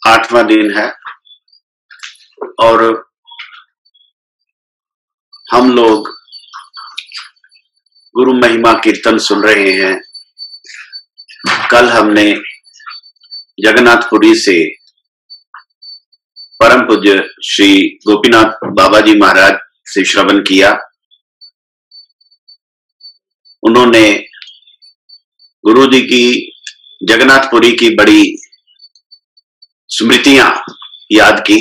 8वां दिन है और हम लोग गुरु महिमा कीर्तन सुन रहे हैं। कल हमने जगन्नाथपुरी से परम पूज्य श्री गोपीनाथ बाबा जी महाराज से श्रवण किया। उन्होंने गुरु जी की जगन्नाथपुरी की बड़ी स्मृतियां याद की।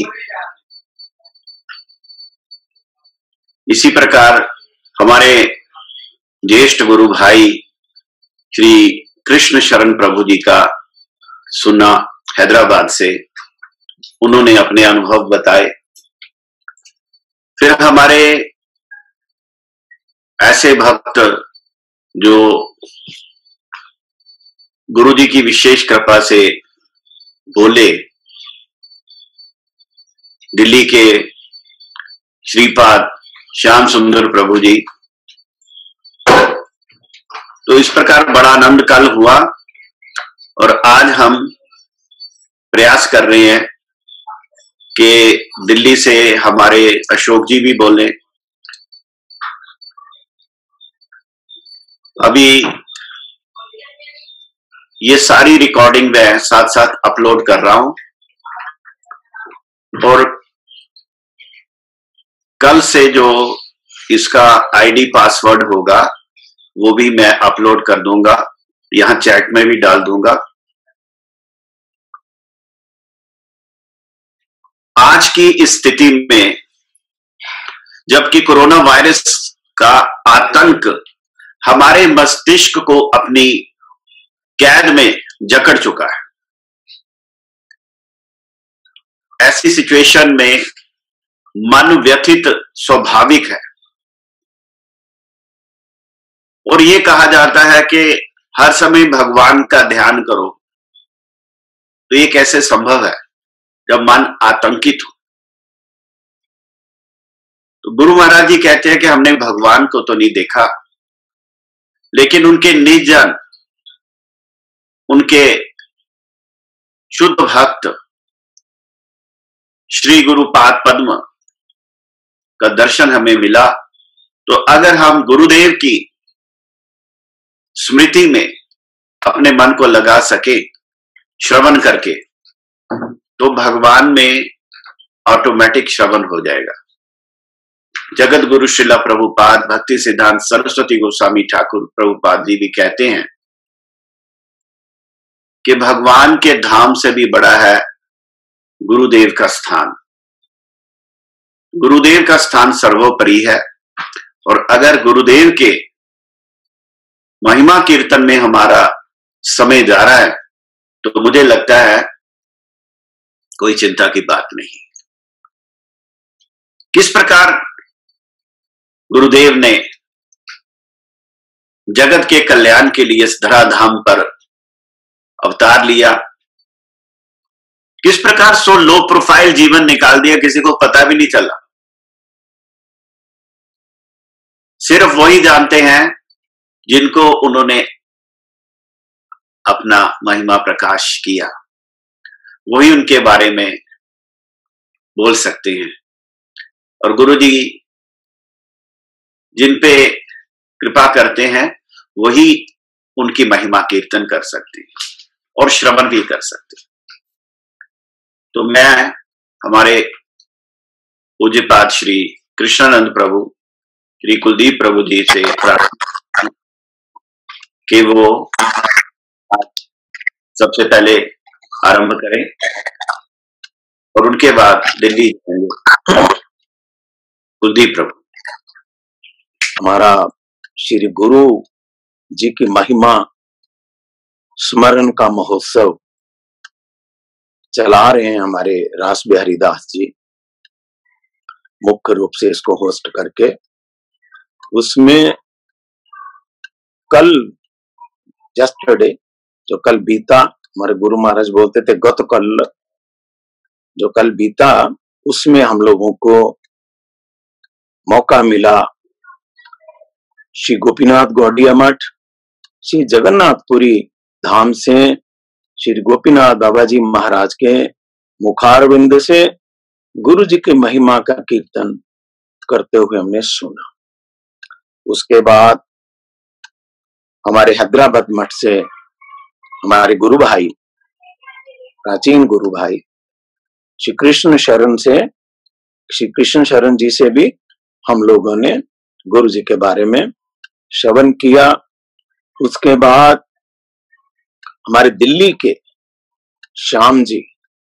इसी प्रकार हमारे ज्येष्ठ गुरु भाई श्री कृष्ण शरण प्रभु जी का सुना हैदराबाद से, उन्होंने अपने अनुभव बताए। फिर हमारे ऐसे भक्त जो गुरु जी की विशेष कृपा से बोले, दिल्ली के श्रीपाद श्याम सुंदर प्रभु जी, तो इस प्रकार बड़ा आनंद कल हुआ। और आज हम प्रयास कर रहे हैं कि दिल्ली से हमारे अशोक जी भी बोले। अभी ये सारी रिकॉर्डिंग मैं साथ साथ अपलोड कर रहा हूं और कल से जो इसका आईडी पासवर्ड होगा वो भी मैं अपलोड कर दूंगा, यहां चैट में भी डाल दूंगा। आज की स्थिति में जबकि कोरोना वायरस का आतंक हमारे मस्तिष्क को अपनी कैद में जकड़ चुका है, ऐसी सिचुएशन में मन व्यथित स्वाभाविक है। और ये कहा जाता है कि हर समय भगवान का ध्यान करो, तो ये कैसे संभव है जब मन आतंकित हो। तो गुरु महाराज जी कहते हैं कि हमने भगवान को तो नहीं देखा, लेकिन उनके निज जन, उनके शुद्ध भक्त श्री गुरु पाद पद्म का दर्शन हमें मिला। तो अगर हम गुरुदेव की स्मृति में अपने मन को लगा सके श्रवण करके, तो भगवान में ऑटोमेटिक श्रवण हो जाएगा। जगत गुरु श्रीला प्रभुपाद भक्ति सिद्धांत सरस्वती गोस्वामी ठाकुर प्रभुपाद जी भी कहते हैं कि भगवान के धाम से भी बड़ा है गुरुदेव का स्थान। गुरुदेव का स्थान सर्वोपरि है। और अगर गुरुदेव के महिमा कीर्तन में हमारा समय जा रहा है तो मुझे लगता है कोई चिंता की बात नहीं। किस प्रकार गुरुदेव ने जगत के कल्याण के लिए इस धराधाम पर अवतार लिया, किस प्रकार सो लो प्रोफाइल जीवन निकाल दिया, किसी को पता भी नहीं चला। सिर्फ वही जानते हैं जिनको उन्होंने अपना महिमा प्रकाश किया, वही उनके बारे में बोल सकते हैं। और गुरु जी जिन पे कृपा करते हैं वही उनकी महिमा कीर्तन कर सकते हैं और श्रवण भी कर सकते हैं। तो मैं हमारे पूज्यपाद श्री कृष्णानंद प्रभु, श्री कुलदीप प्रभु जी से प्रार्थना कि वो सबसे पहले आरंभ करें और उनके बाद दिल्ली कुलदीप प्रभु। हमारा श्री गुरु जी की महिमा स्मरण का महोत्सव चला रहे हैं हमारे रासबिहारीदास जी, मुख्य रूप से इसको होस्ट करके। उसमें कल यस्टरडे जो कल बीता, हमारे गुरु महाराज बोलते थे गत कल, जो कल बीता उसमें हम लोगों को मौका मिला श्री गोपीनाथ गौड़िया मठ, श्री जगन्नाथपुरी धाम से श्री गोपीनाथ बाबा जी महाराज के मुखारविंद से गुरु जी की महिमा का कीर्तन करते हुए हमने सुना। उसके बाद हमारे हैदराबाद मठ से हमारे गुरु भाई, प्राचीन गुरु भाई श्री कृष्ण शरण जी से भी हम लोगों ने गुरु जी के बारे में श्रवण किया। उसके बाद हमारे दिल्ली के श्याम जी,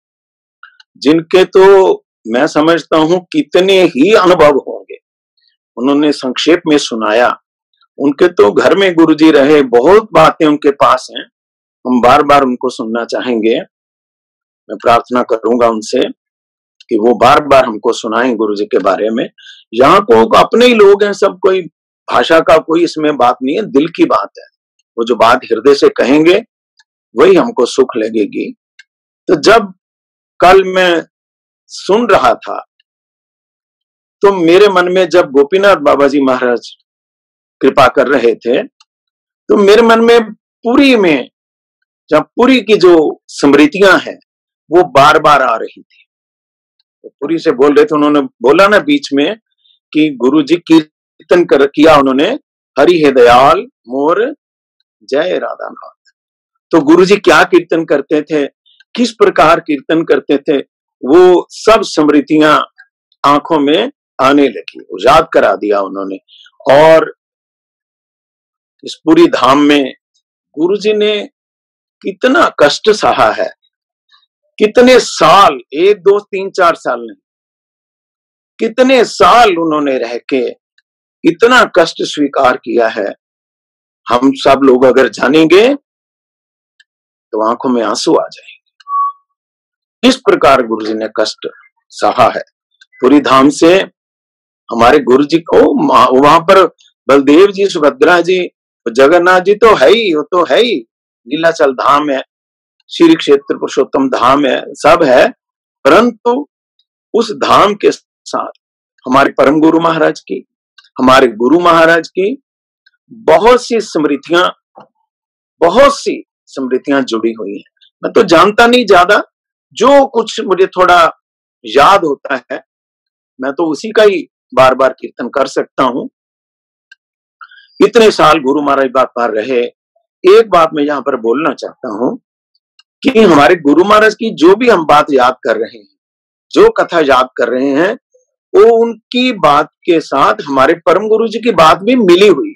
जिनके तो मैं समझता हूं कितने ही अनुभव होंगे, उन्होंने संक्षेप में सुनाया। उनके तो घर में गुरुजी रहे, बहुत बातें उनके पास हैं, हम बार बार उनको सुनना चाहेंगे। मैं प्रार्थना करूंगा उनसे कि वो बार बार हमको सुनाएं गुरु जी के बारे में। यहाँ को अपने ही लोग हैं सब, कोई भाषा का कोई इसमें बात नहीं है, दिल की बात है। वो जो बात हृदय से कहेंगे वही हमको सुख लगेगी। तो जब कल मैं सुन रहा था तो मेरे मन में, जब गोपीनाथ बाबा जी महाराज कृपा कर रहे थे, तो मेरे मन में पुरी में, जब पुरी की जो स्मृतियां हैं वो बार बार आ रही थी। तो पुरी से बोल रहे थे, उन्होंने बोला ना बीच में कि गुरु जी कीर्तन किया उन्होंने, हरि हे दयाल मोर जय राधा नाथ। तो गुरु जी क्या कीर्तन करते थे, किस प्रकार कीर्तन करते थे, वो सब स्मृतियां आंखों में आने लगी, याद करा दिया उन्होंने। और इस पूरी धाम में गुरु जी ने कितना कष्ट सहा है, कितने साल, 1 2 3 4 साल नहीं, कितने साल उन्होंने रह के इतना कष्ट स्वीकार किया है। हम सब लोग अगर जानेंगे तो आंखों में आंसू आ जाएंगे। इस प्रकार गुरु जी ने कष्ट सहा है। पूरी धाम से हमारे गुरु जी को, वहां पर बलदेव जी, सुभद्रा जी, जगन्नाथ जी तो है ही, वो तो है ही, नीलाचल धाम है, श्री क्षेत्र पुरुषोत्तम धाम है, सब है। परंतु उस धाम के साथ हमारे परम गुरु महाराज की, हमारे गुरु महाराज की बहुत सी स्मृतियां जुड़ी हुई हैं। मैं तो जानता नहीं ज्यादा, जो कुछ मुझे थोड़ा याद होता है मैं तो उसी का ही बार बार कीर्तन कर सकता हूं। इतने साल गुरु महाराज बात पर रहे। एक बात मैं यहां पर बोलना चाहता हूं कि हमारे गुरु महाराज की जो भी हम बात याद कर रहे हैं, जो कथा याद कर रहे हैं, वो उनकी बात के साथ हमारे परम गुरु जी की बात भी मिली हुई।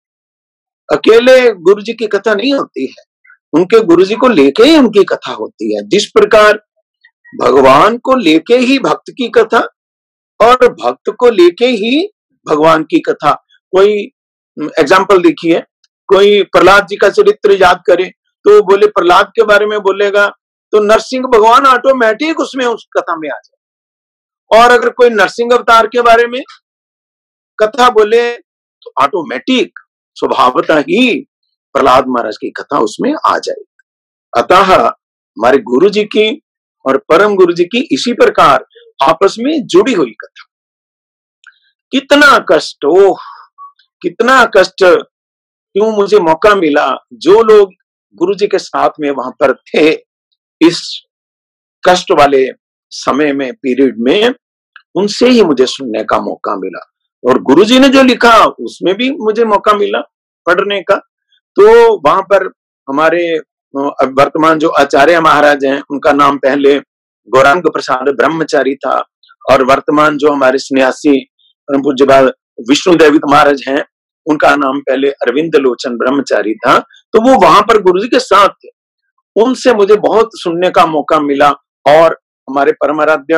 अकेले गुरु जी की कथा नहीं होती है, उनके गुरु जी को लेके ही उनकी कथा होती है। जिस प्रकार भगवान को लेके ही भक्त की कथा और भक्त को लेके ही भगवान की कथा। कोई एग्जाम्पल देखिए, कोई प्रहलाद जी का चरित्र याद करे तो बोले प्रहलाद के बारे में बोलेगा तो नरसिंह भगवान ऑटोमेटिक उसमें उस कथा में आ जाए। और अगर कोई नरसिंह अवतार के बारे में कथा बोले तो ऑटोमेटिक स्वभावतः ही प्रहलाद महाराज की कथा उसमें आ जाएगी। अतः हमारे गुरु जी की और परम गुरु जी की इसी प्रकार आपस में जुड़ी हुई कथा। कितना कष्ट, ओह कितना कष्ट, क्यों मुझे मौका मिला, जो लोग गुरु जी के साथ में वहां पर थे इस कष्ट वाले समय में, पीरियड में, उनसे ही मुझे सुनने का मौका मिला। और गुरु जी ने जो लिखा उसमें भी मुझे मौका मिला पढ़ने का। तो वहां पर हमारे वर्तमान जो आचार्य महाराज हैं, उनका नाम पहले गौरांग प्रसाद ब्रह्मचारी था, और वर्तमान जो हमारे सन्यासी परम पूज्य विष्णुदेव महाराज हैं, उनका नाम पहले अरविंद लोचन ब्रह्मचारी था। तो वो वहां पर गुरु जी के साथ थे, उनसे मुझे बहुत सुनने का मौका मिला। और हमारे परमाराध्य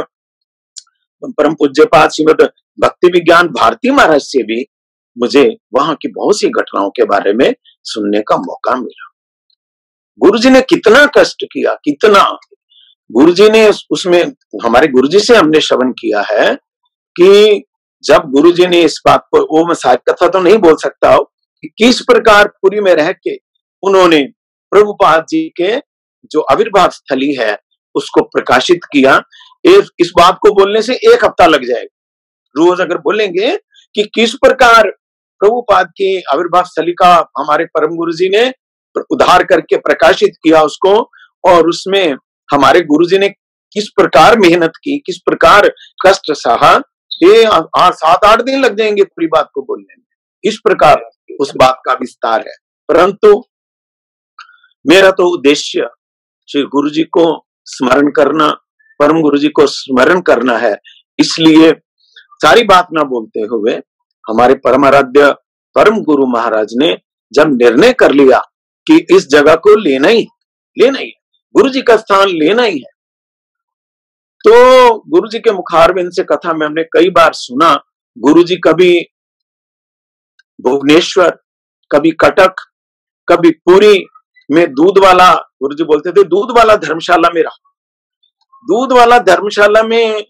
परम पूज्यपाद श्रीमद भक्ति विज्ञान भारती महाराज से भी मुझे वहां की बहुत सी घटनाओं के बारे में सुनने का मौका मिला। गुरुजी ने कितना कष्ट किया, कितना गुरुजी ने उसमें, हमारे गुरुजी से हमने श्रवण किया है कि जब गुरुजी ने इस बात को, वो मैं सारी कथा तो नहीं बोल सकता हूं कि किस प्रकार पुरी में रह के उन्होंने प्रभुपाद जी के जो आविर्भाव स्थली है उसको प्रकाशित किया। इस बात को बोलने से 1 हफ्ता लग जाएगा। रोज अगर बोलेंगे कि किस प्रकार प्रभुपाद की आविर्भाव स्थली का हमारे परम गुरुजी ने उद्धार करके प्रकाशित किया उसको, और उसमें हमारे गुरुजी ने किस प्रकार मेहनत की, किस प्रकार कष्ट सहा, ये 7-8 दिन लग जाएंगे पूरी बात को बोलने में। इस प्रकार उस बात का विस्तार है। परंतु मेरा तो उद्देश्य श्री गुरु जी को स्मरण करना, परम गुरु जी को स्मरण करना है। इसलिए सारी बात ना बोलते हुए हमारे परम आराध्य परम गुरु महाराज ने जब निर्णय कर लिया कि इस जगह को लेना ही है, गुरु जी का स्थान लेना ही है, तो गुरु जी के मुखारबिंद से कथा में हमने कई बार सुना, गुरु जी कभी भुवनेश्वर, कभी कटक, कभी पुरी में दूध वाला, गुरु जी बोलते थे दूध वाला धर्मशाला में रहा। दूध वाला धर्मशाला में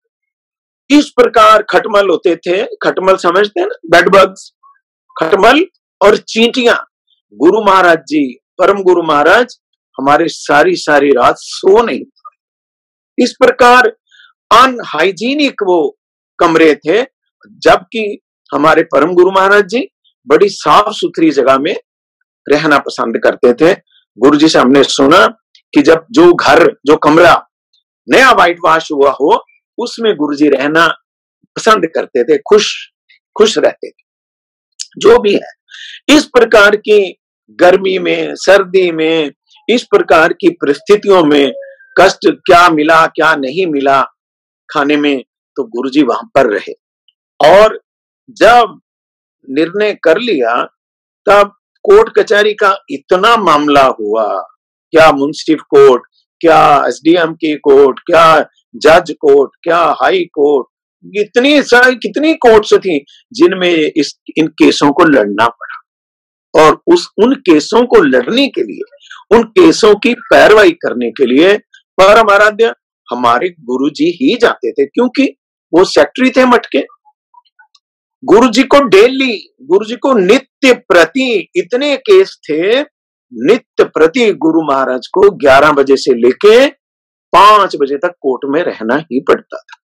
इस प्रकार खटमल होते थे, खटमल समझते हैं ना, बेड बग्स, खटमल और चींटियां। गुरु महाराज जी, परम गुरु महाराज हमारे सारी रात सो नहीं, इस प्रकार अनहाइजीनिक वो कमरे थे। जबकि हमारे परम गुरु महाराज जी बड़ी साफ सुथरी जगह में रहना पसंद करते थे। गुरु जी से हमने सुना कि जब जो घर, जो कमरा नया व्हाइट वॉश हुआ हो, उसमें गुरु जी रहना पसंद करते थे, खुश रहते थे। जो भी है, इस प्रकार की गर्मी में, सर्दी में, इस प्रकार की परिस्थितियों में कष्ट क्या मिला क्या नहीं मिला खाने में, तो गुरु जी वहां पर रहे। और जब निर्णय कर लिया तब कोर्ट कचहरी का इतना मामला हुआ, क्या मुंसिफ कोर्ट, क्या एसडीएम की कोर्ट, क्या जज कोर्ट, क्या हाई कोर्ट, कितनी कोर्ट्स थी जिनमें इन केसों को लड़ना पड़ा। और उन केसों को लड़ने के लिए, उन केसों की पैरवाई करने के लिए परम आराध्य हमारे गुरु जी ही जाते थे, क्योंकि वो सेक्रेटरी थे मठ के। गुरु जी को डेली, गुरु जी को नित्य प्रति, इतने केस थे, नित्य प्रति गुरु महाराज को 11 बजे से लेके 5 बजे तक कोर्ट में रहना ही पड़ता था।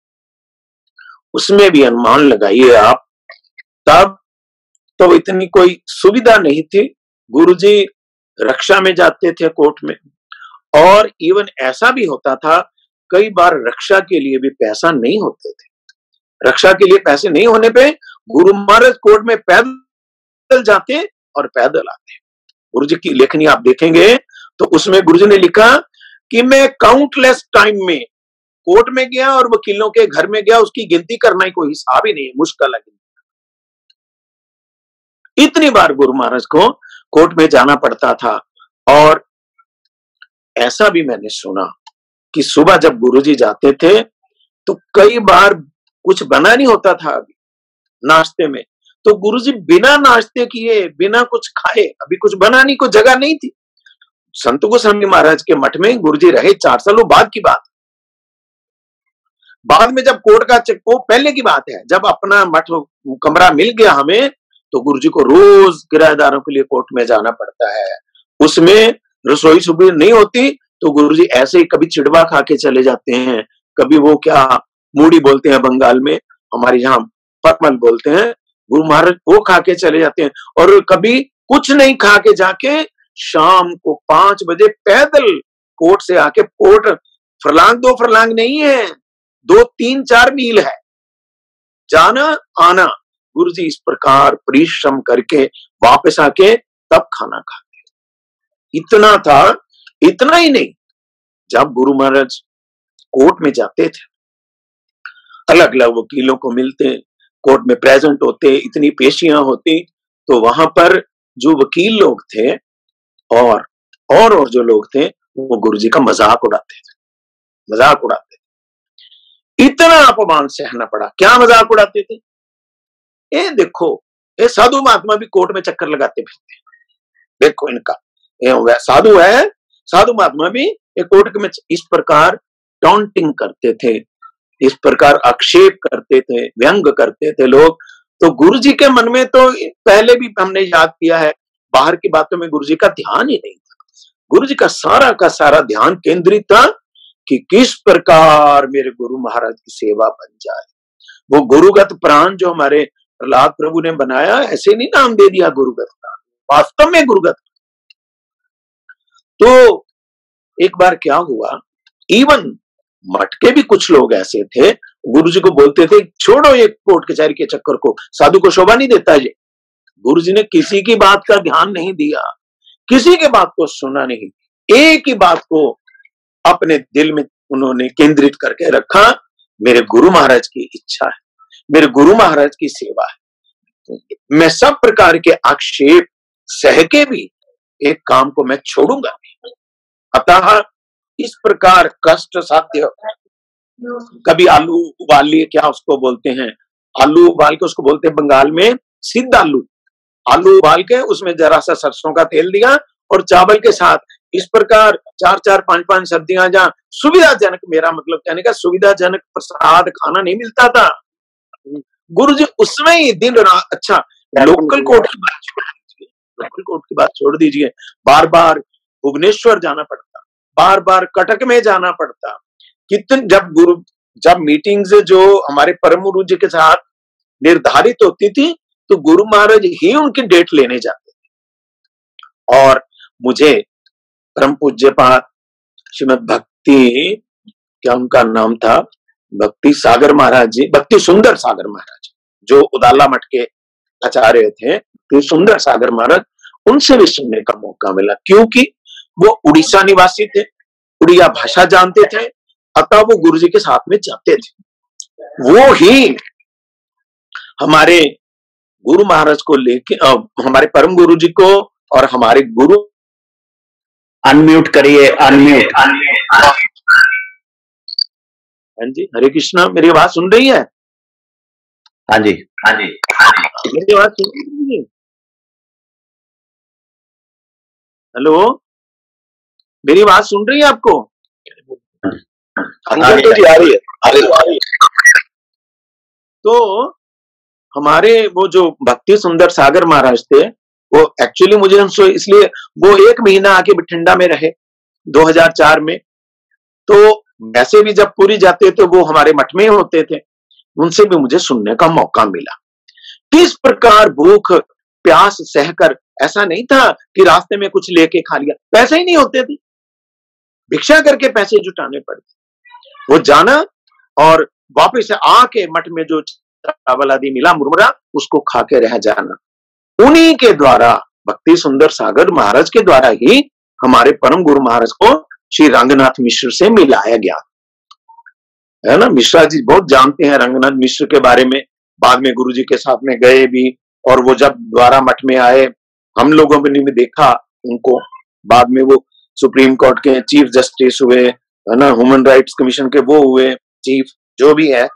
उसमें भी अनुमान लगाइए आप, तब तो इतनी कोई सुविधा नहीं थी। गुरु जी रक्षा में जाते थे कोर्ट में, और इवन ऐसा भी होता था कई बार रक्षा के लिए भी पैसा नहीं होते थे। रक्षा के लिए पैसे नहीं होने पे गुरु महाराज कोर्ट में पैदल जाते और पैदल आते। गुरु जी की लेखनी आप देखेंगे तो उसमें गुरु जी ने लिखा कि मैं काउंटलेस टाइम में कोर्ट में गया और वकीलों के घर में गया, उसकी गिनती करना ही कोई हिसाब ही नहीं है, मुश्किल है। इतनी बार गुरु महाराज को कोर्ट में जाना पड़ता था। और ऐसा भी मैंने सुना कि सुबह जब गुरु जी जाते थे तो कई बार कुछ बना नहीं होता था अभी नाश्ते में, तो गुरु जी बिना नाश्ते किए, बिना कुछ खाए, अभी कुछ बनाने को जगह नहीं थी। संत गोस्वामी महाराज के मठ में गुरु जी रहे 4 सालों बाद की बात। बाद में जब कोर्ट का वो पहले की बात है, जब अपना मठ कमरा मिल गया हमें, तो गुरु जी को रोज किराएदारों के लिए कोर्ट में जाना पड़ता है। उसमें रसोई सुबह नहीं होती, तो गुरु जी ऐसे ही कभी चिड़वा खा के चले जाते हैं, कभी वो क्या मूड़ी बोलते हैं बंगाल में, हमारे यहाँ परमल बोलते हैं, गुरु महाराज वो खा के चले जाते हैं। और कभी कुछ नहीं खा के जाके शाम को 5 बजे पैदल कोर्ट से आके, कोर्ट फरलांग 2 फरलांग नहीं है, 2-3-4 मील है जाना आना। गुरु जी इस प्रकार परिश्रम करके वापस आके तब खाना खाते। इतना था, इतना ही नहीं, जब गुरु महाराज कोर्ट में जाते थे, अलग अलग वकीलों को मिलते, कोर्ट में प्रेजेंट होते, इतनी पेशियां होती, तो वहां पर जो वकील लोग थे और जो लोग थे, वो गुरु जी का मजाक उड़ाते थे, मजाक उड़ाते थे। इतना अपमान सहना पड़ा। क्या मजाक उड़ाते थे? ये देखो, ये साधु महात्मा भी कोर्ट में चक्कर लगाते फिरते, देखो इनका, ये साधु है, साधु महात्मा भी ये कोर्ट में इस प्रकार टॉन्टिंग करते थे, इस प्रकार आक्षेप करते थे, व्यंग करते थे लोग। तो गुरु जी के मन में तो पहले भी हमने याद किया है, बाहर की बातों में गुरु जी का ध्यान ही नहीं था। गुरु जी का सारा ध्यान केंद्रित था कि किस प्रकार मेरे गुरु महाराज की सेवा बन जाए। वो गुरुगत प्राण जो हमारे प्रहलाद प्रभु ने बनाया, ऐसे नहीं नाम दे दिया गुरुगत प्राण, वास्तव में गुरुगत। तो एक बार क्या हुआ, इवन मठ के भी कुछ लोग ऐसे थे, गुरु जी को बोलते थे छोड़ो ये कोर्ट कचहरी के चक्कर को, साधु को शोभा नहीं देता ये। गुरु जी ने किसी की बात का ध्यान नहीं दिया, किसी के बात को सुना नहीं, एक ही बात को अपने दिल में उन्होंने केंद्रित करके रखा, मेरे गुरु महाराज की इच्छा है, मेरे गुरु महाराज की सेवा है, मैं सब प्रकार के आक्षेप सह के भी एक काम को मैं छोड़ूंगा नहीं। अतः इस प्रकार कष्ट साध्य, कभी आलू उबाल लिए, क्या उसको बोलते हैं, आलू उबाल के उसको बोलते हैं बंगाल में सिद्ध आलू, आलू उबाल के उसमें जरा सा सरसों का तेल दिया और चावल के साथ, इस प्रकार 4-4 5-5 सब्जियां, जहां सुविधाजनक, मेरा मतलब कहने का सुविधाजनक प्रसाद खाना नहीं मिलता था। गुरु जी उसमें ही दिन रात, अच्छा लोकल कोर्ट की बात छोड़ दीजिए, लोकल कोर्ट की बात छोड़ दीजिए, बार बार भुवनेश्वर जाना पड़ता, बार बार कटक में जाना पड़ता, कितने जब मीटिंग्स जो हमारे परम गुरु जी के साथ निर्धारित होती थी तो गुरु महाराज ही उनकी डेट लेने जाते थे। और मुझे परम पूज्यपाद श्रीमद भक्ति, क्या उनका नाम था, भक्ति सागर महाराज जी, भक्ति सुंदर सागर महाराज जो उदाला मठ के आचार्य थे, भक्ति सुंदर सागर महाराज, उनसे भी सुनने का मौका मिला, क्योंकि वो उड़ीसा निवासी थे, उड़िया भाषा जानते थे, अतः वो गुरु जी के साथ में जाते थे। वो ही हमारे गुरु महाराज को लेके, हमारे परम गुरु जी को और हमारे गुरु, अनम्यूट करिए, अनम्यूट। हाँ जी, हरे कृष्णा, मेरी आवाज सुन रही है? हाँ जी, हाँ जी, मेरी आवाज सुन रही है? हेलो, मेरी आवाज सुन रही है आपको? अंकल तो जी आ रही है। तो हमारे वो जो भक्ति सुंदर सागर महाराज थे, वो एक्चुअली मुझे उनसे इसलिए, वो 1 महीना आके बठिंडा में रहे 2004 में, तो वैसे भी जब पूरी जाते थे वो हमारे मठ में होते थे, उनसे भी मुझे सुनने का मौका मिला किस प्रकार भूख प्यास सहकर, ऐसा नहीं था कि रास्ते में कुछ लेके खा लिया, पैसे ही नहीं होते थे, भिक्षा करके पैसे जुटाने पड़ते, वो जाना और वापिस आके मठ में जो चावल आदि मिला मुरमुरा, उसको खा के रह जाना। उन्हीं के द्वारा, भक्ति सुंदर सागर महाराज के द्वारा ही हमारे परम गुरु महाराज को श्री रंगनाथ मिश्र से मिलाया गया, है ना। मिश्रा जी बहुत जानते हैं रंगनाथ मिश्र के बारे में, बाद में गुरु जी के साथ में गए भी, और वो जब द्वारा मठ में आए, हम लोगों ने भी देखा उनको, बाद में वो सुप्रीम कोर्ट के चीफ जस्टिस हुए, है ना, ह्यूमन राइट्स कमीशन के वो हुए चीफ, जो भी है।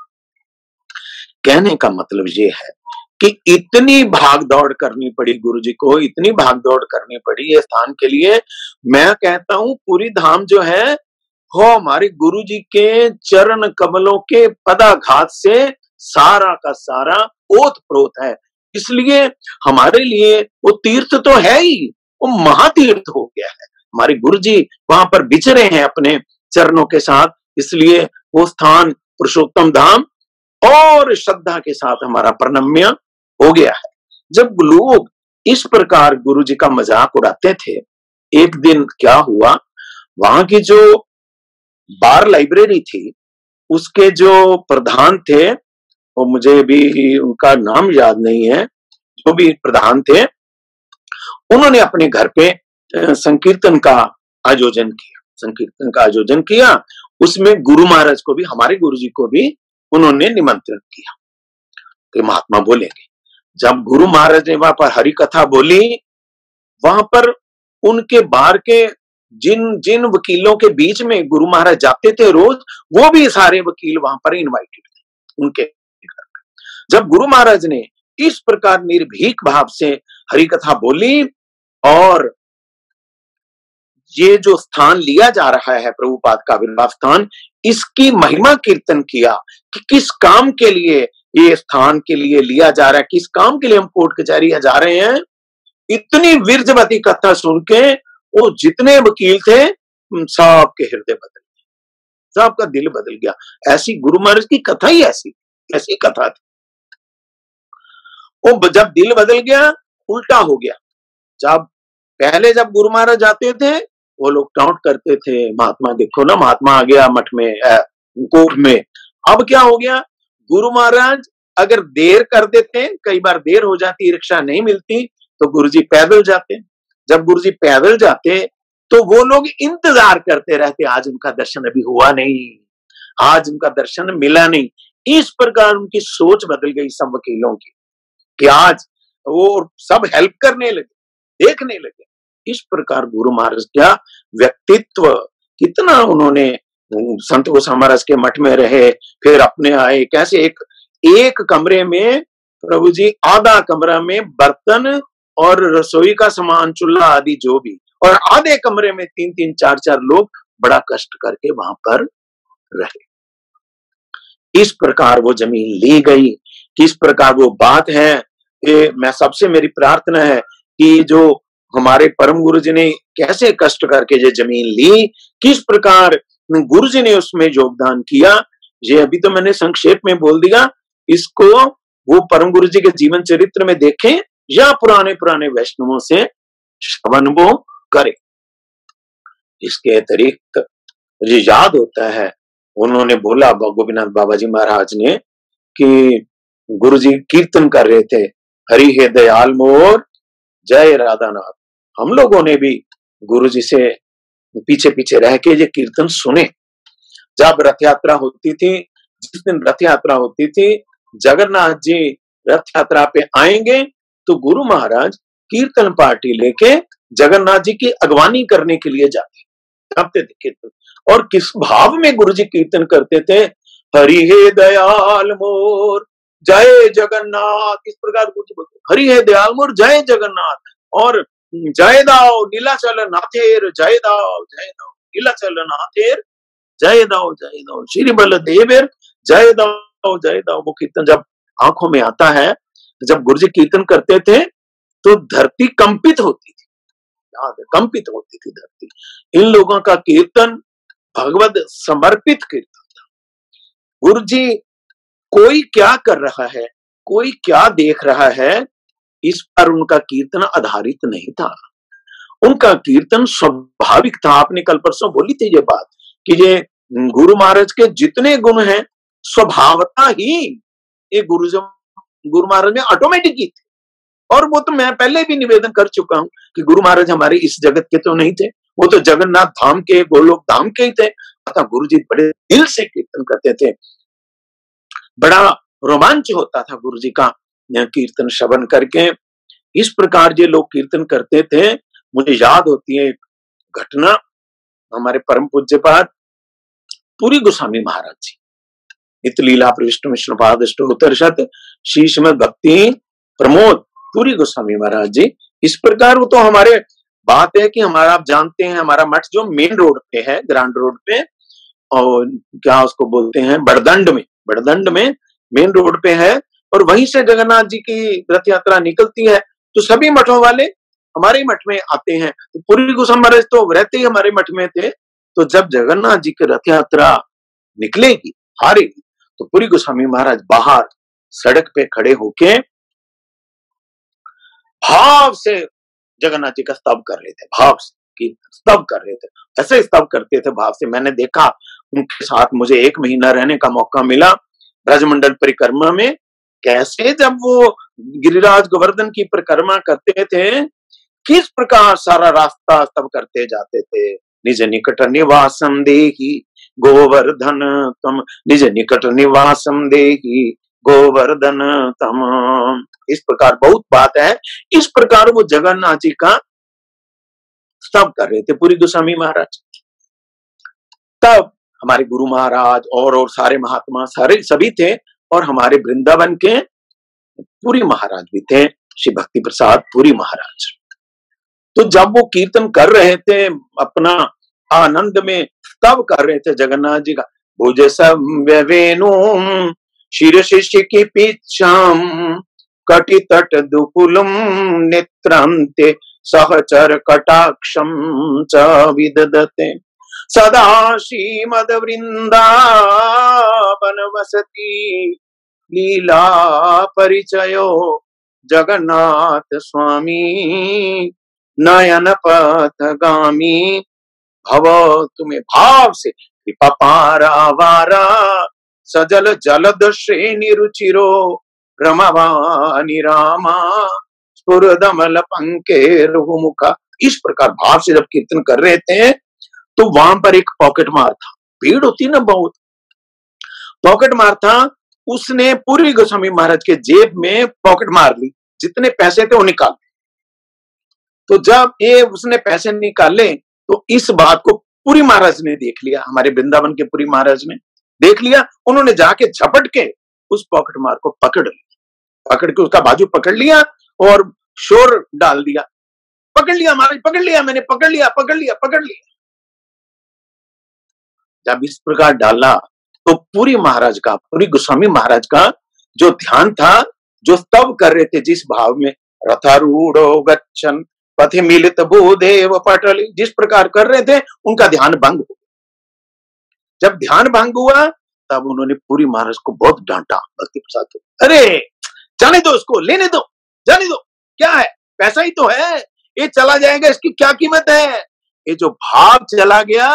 कहने का मतलब ये है कि इतनी भाग दौड़ करनी पड़ी गुरुजी को, इतनी भाग दौड़ करनी पड़ी ये स्थान के लिए। मैं कहता हूं पूरी धाम जो है वो हमारे गुरुजी के चरण कमलों के पदाघात से सारा का सारा ओत प्रोत है, इसलिए हमारे लिए वो तीर्थ तो है ही, वो महातीर्थ हो गया है। हमारे गुरुजी वहां पर विचरे हैं अपने चरणों के साथ, इसलिए वो स्थान पुरुषोत्तम धाम और श्रद्धा के साथ हमारा प्रणम्य हो गया है। जब लोग इस प्रकार गुरु जी का मजाक उड़ाते थे, एक दिन क्या हुआ, वहां की जो बार लाइब्रेरी थी उसके जो प्रधान थे, वो मुझे भी उनका नाम याद नहीं है, जो भी प्रधान थे, उन्होंने अपने घर पे संकीर्तन का आयोजन किया, संकीर्तन का आयोजन किया। उसमें गुरु महाराज को भी, हमारे गुरु जी को भी उन्होंने निमंत्रण किया कि महात्मा बोलेंगे। जब गुरु महाराज ने वहां पर हरि कथा बोली, वहां पर उनके बाहर के जिन जिन वकीलों के बीच में गुरु महाराज जाते थे रोज, वो भी सारे वकील वहां पर इनवाइटेड थे उनके घर पे। जब गुरु महाराज ने इस प्रकार निर्भीक भाव से हरि कथा बोली और ये जो स्थान लिया जा रहा है प्रभुपाद का आविर्भाव स्थान, इसकी महिमा कीर्तन किया कि किस काम के लिए ये स्थान के लिए लिया जा रहा है, किस काम के लिए हम कोर्ट कचहरी जा रहे हैं। इतनी वीरजवती कथा सुन के वो जितने वकील थे सबके हृदय बदल गए, सबका दिल बदल गया। ऐसी गुरु महाराज की कथा ही ऐसी कथा थी। वो जब दिल बदल गया, उल्टा हो गया। जब पहले जब गुरु महाराज जाते थे, वो लोग टाउट करते थे, महात्मा देखो ना, महात्मा आ गया मठ में, कोर्ट में। अब क्या हो गया, गुरु महाराज अगर देर कर देते, कई बार देर हो जाती, रिक्शा नहीं मिलती, तो गुरुजी पैदल जाते। जब गुरुजी पैदल जाते तो वो लोग इंतजार करते रहते, आज उनका दर्शन अभी हुआ नहीं, आज उनका दर्शन मिला नहीं। इस प्रकार उनकी सोच बदल गई सब वकीलों की, कि आज वो सब हेल्प करने लगे, देखने लगे। इस प्रकार गुरु महाराज क्या व्यक्तित्व, कितना उन्होंने संत गोस्वामी महाराज के मठ में रहे, फिर अपने आए, कैसे एक कमरे में प्रभु जी, आधा कमरा में बर्तन और रसोई का सामान, चूल्हा आदि जो भी, और आधे कमरे में 3-3, 4-4 लोग बड़ा कष्ट करके वहां पर रहे। इस प्रकार वो जमीन ली गई, किस प्रकार वो बात है कि मैं सबसे, मेरी प्रार्थना है कि जो हमारे परम गुरु जी ने कैसे कष्ट करके ये जमीन ली, किस प्रकार गुरु जी ने उसमें योगदान किया, ये अभी तो मैंने संक्षेप में बोल दिया। इसको वो परम गुरु जी के जीवन चरित्र में देखें या पुराने पुराने वैष्णवों से श्रवण वो करें। इसके अतिरिक्त मुझे याद होता है, उन्होंने बोला गोपीनाथ बाबा जी महाराज ने कि गुरु जी कीर्तन कर रहे थे, हरि हे दयाल मोर जय राधानाथ। हम लोगों ने भी गुरु जी से पीछे पीछे रह के ये कीर्तन सुने। जब रथ यात्रा होती थी, जिस दिन रथ यात्रा होती थी, जगन्नाथ जी रथ यात्रा पे आएंगे तो गुरु महाराज कीर्तन पार्टी लेके जगन्नाथ जी की अगवानी करने के लिए जाते थे कीर्तन। और किस भाव में गुरु जी कीर्तन करते थे, हरि हे दयाल मोर जय जगन्नाथ। इस प्रकार गुरु जी बोलते, हरि हे दयाल मोर जय जगन्नाथ, और जय दाओ नीलाचल नाथेर जय दाओ नीलाचल नाथेर जय दाओ श्री बलदेवेर जय दाओ। वो कीर्तन जब आंखों में आता है, जब गुरुजी कीर्तन करते थे तो धरती कंपित होती थी, याद है, कंपित होती थी धरती। इन लोगों का कीर्तन भगवत समर्पित कीर्तन था। गुरुजी कोई क्या कर रहा है, कोई क्या देख रहा है, इस पर उनका कीर्तन आधारित नहीं था। उनका कीर्तन स्वाभाविक था। आपने कल परसों बोली थी ये बात कि ये गुरु महाराज के जितने गुण हैं स्वभावता ही ये गुरु महाराज ने ऑटोमेटिक की थी। और वो तो मैं पहले भी निवेदन कर चुका हूं कि गुरु महाराज हमारे इस जगत के तो नहीं थे, वो तो जगन्नाथ धाम के, गोलोक धाम के ही थे। अतः गुरु जी बड़े दिल से कीर्तन करते थे, बड़ा रोमांच होता था गुरु जी का कीर्तन श्रवण करके। इस प्रकार ये लोग कीर्तन करते थे। मुझे याद होती है एक घटना, हमारे परम पूज्यपाद पूरी गोस्वामी महाराज जी, नित लीला प्रविष्ट मिश्र पाद उत्तरशत श्री श्रीमद् भक्ति प्रमोद पूरी गोस्वामी महाराज जी। इस प्रकार वो तो हमारे बात है कि हमारा, आप जानते हैं, हमारा मठ जो मेन रोड पे है, ग्रांड रोड पे, और क्या उसको बोलते हैं, बड़दंड में मेन रोड पे है। और वहीं से जगन्नाथ जी की रथ यात्रा निकलती है, तो सभी मठों वाले हमारे मठ में आते हैं। तो पूरी गोस्वामी महाराज तो रहते ही हमारे मठ में थे। तो जब जगन्नाथ जी की रथ यात्रा निकलेगी, हारेगी, तो पूरी गोस्वामी महाराज बाहर सड़क पे खड़े होके भाव से जगन्नाथ जी का स्तव कर रहे थे, भाव से स्तव कर रहे थे, ऐसे स्तव करते थे भाव से। मैंने देखा उनके साथ, मुझे 1 महीना रहने का मौका मिला ब्रजमंडल परिक्रमा में। कैसे जब वो गिरिराज गोवर्धन की परिक्रमा करते थे, किस प्रकार सारा रास्ता स्तव करते जाते थे। निज निकट निवासम देहि गोवर्धन तम, निज निकट निवासम देहि गोवर्धन तम। इस प्रकार बहुत बात है। इस प्रकार वो जगन्नाथ जी का स्तव कर रहे थे पूरी गोस्वामी महाराज। तब हमारे गुरु महाराज और सारे महात्मा सारे सभी थे, और हमारे वृंदावन के पुरी महाराज भी थे, श्री भक्ति प्रसाद पुरी महाराज। तो जब वो कीर्तन कर रहे थे, अपना आनंद में स्तव कर रहे थे जगन्नाथ जी का, भुज वेणु शिर शिष्य की पीछाम कटि तट दुकुलम नेत्रांते सहचर कटाक्षम च विदधते सदा श्रीमद वृंदावन वसति लीला परिचयो जगन्नाथ स्वामी नयन पथगामी भव। तुम्हें भाव से विपपारावारा सजल जलद श्रेणी रुचिरो रमवानी रामा स्फुरदमल पंकेर मुखा। इस प्रकार भाव से जब कीर्तन कर रहे थे तो वहां पर एक पॉकेट मार था, भीड़ होती ना बहुत, पॉकेट मार था, उसने पूरी गोस्वामी महाराज के जेब में पॉकेट मार ली, जितने पैसे थे वो निकाल। तो जब ये उसने पैसे निकाले तो इस बात को पुरी महाराज ने देख लिया, हमारे वृंदावन के पुरी महाराज ने देख लिया। उन्होंने जाके झपट के उस पॉकेट मार को पकड़ लिया, पकड़ के उसका बाजू पकड़ लिया और शोर डाल दिया, पकड़ लिया महाराज, पकड़ लिया मैंने, पकड़ लिया, पकड़ लिया, पकड़ लिया। जब इस प्रकार डाला तो पुरी महाराज का, पुरी गोस्वामी महाराज का जो ध्यान था, जो स्तव कर रहे थे जिस भाव में, रथारूढ़ो गच्छन् पथि मिलित भूदेव पटली, जिस प्रकार कर रहे थे उनका ध्यान भंग हुआ। जब ध्यान भंग हुआ तब उन्होंने पुरी महाराज को बहुत डांटा, भक्ति प्रसाद को, अरे जाने दो उसको, लेने दो, जाने दो, क्या है, पैसा ही तो है, ये चला जाएगा, इसकी क्या कीमत है। ये जो भाव चला गया,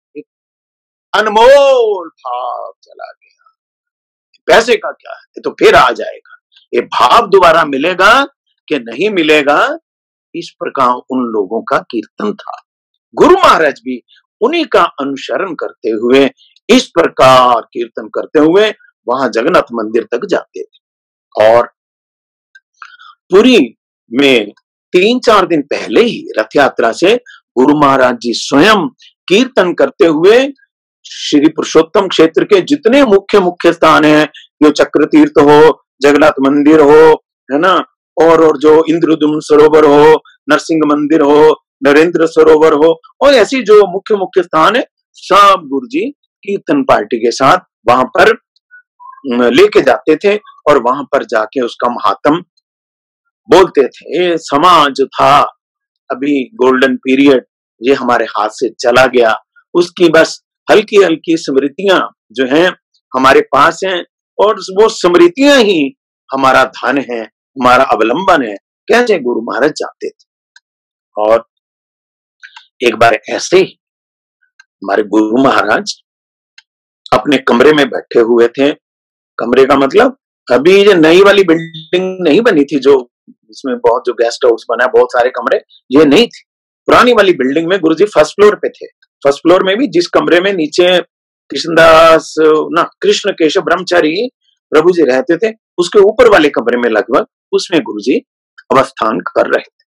अनमोल भाव चला गया, पैसे का क्या है, ये तो फिर आ जाएगा, ये भाव दोबारा मिलेगा कि नहीं मिलेगा। इस प्रकार उन लोगों का कीर्तन था। गुरु महाराज भी उन्हीं का अनुसरण करते हुए, इस प्रकार कीर्तन करते हुए वहां जगन्नाथ मंदिर तक जाते थे। और पुरी में 3-4 दिन पहले ही रथ यात्रा से गुरु महाराज जी स्वयं कीर्तन करते हुए श्री पुरुषोत्तम क्षेत्र के जितने मुख्य मुख्य स्थान हैं, जो चक्र तीर्थ हो, जगन्नाथ मंदिर हो, है ना, और जो इंद्रद्युम्न सरोवर हो, नरसिंह मंदिर हो, नरेंद्र सरोवर हो, और ऐसी जो मुख्य मुख्य स्थान है, सब गुरुजी कीर्तन पार्टी के साथ वहां पर लेके जाते थे और वहां पर जाके उसका महात्म बोलते थे। ये समाज था, अभी गोल्डन पीरियड ये हमारे हाथ से चला गया, उसकी बस हल्की हल्की स्मृतियां जो हैं हमारे पास हैं, और वो स्मृतियां ही हमारा धन है, हमारा अवलंबन है। कैसे गुरु महाराज जाते थे। और एक बार ऐसे ही हमारे गुरु महाराज अपने कमरे में बैठे हुए थे, कमरे का मतलब अभी ये नई वाली बिल्डिंग नहीं बनी थी जो इसमें बहुत जो गेस्ट हाउस बना है, बहुत सारे कमरे, ये नहीं थी, पुरानी वाली बिल्डिंग में गुरुजी फर्स्ट फ्लोर पे थे। फर्स्ट फ्लोर में भी जिस कमरे में नीचे कृष्णदास ना कृष्ण केशव ब्रह्मचारी प्रभु जी रहते थे, उसके ऊपर वाले कमरे में लगभग उसमें गुरुजी अवस्थान कर रहे थे।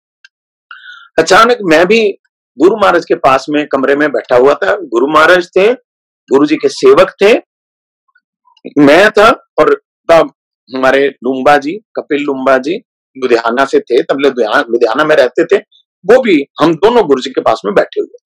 अचानक मैं भी गुरु महाराज के पास में कमरे में बैठा हुआ था। गुरु महाराज थे, गुरुजी के सेवक थे, मैं था, और तब हमारे लुम्बा जी, कपिल लुम्बा जी लुधियाना से थे, तब लुधियाना में रहते थे, वो भी हम दोनों गुरुजी के पास में बैठे हुए थे।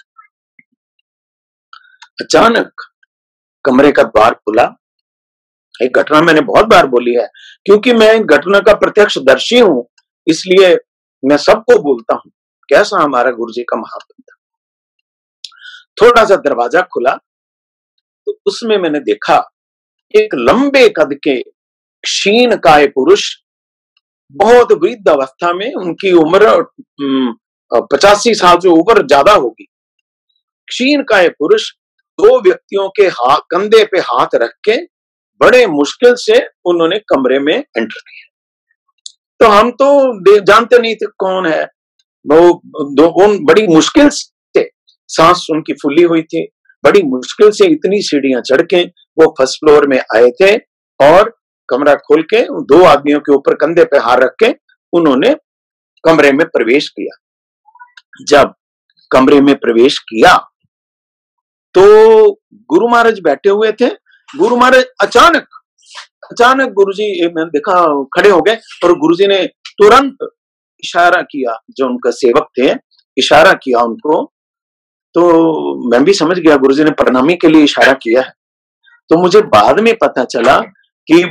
अचानक कमरे का द्वार खुला। एक घटना मैंने बहुत बार बोली है, क्योंकि मैं घटना का प्रत्यक्षदर्शी हूं, इसलिए मैं सबको बोलता हूं कैसा हमारा गुरुजी का महात्म था। थोड़ा सा दरवाजा खुला तो उसमें मैंने देखा एक लंबे कद के क्षीण काय पुरुष, बहुत वृद्ध अवस्था में, उनकी उम्र 85 साल से ऊपर ज्यादा होगी। क्षीण काय पुरुष दो व्यक्तियों के हाथ, कंधे पे हाथ रख के बड़े मुश्किल से उन्होंने कमरे में एंटर किया। तो हम तो जानते नहीं थे कौन है वो बड़ी मुश्किल से, सांस उनकी फूली हुई थी, बड़ी मुश्किल से इतनी सीढ़ियां चढ़ के वो फर्स्ट फ्लोर में आए थे, और कमरा खोल के दो आदमियों के ऊपर कंधे पे हाथ रख के उन्होंने कमरे में प्रवेश किया। जब कमरे में प्रवेश किया तो गुरु महाराज बैठे हुए थे। गुरु महाराज अचानक गुरुजी, मैंने देखा खड़े हो गए, और गुरुजी ने तुरंत इशारा किया, जो उनका सेवक थे, इशारा किया उनको। तो मैं भी समझ गया गुरुजी ने प्रणामी के लिए इशारा किया है। तो मुझे बाद में पता चला कि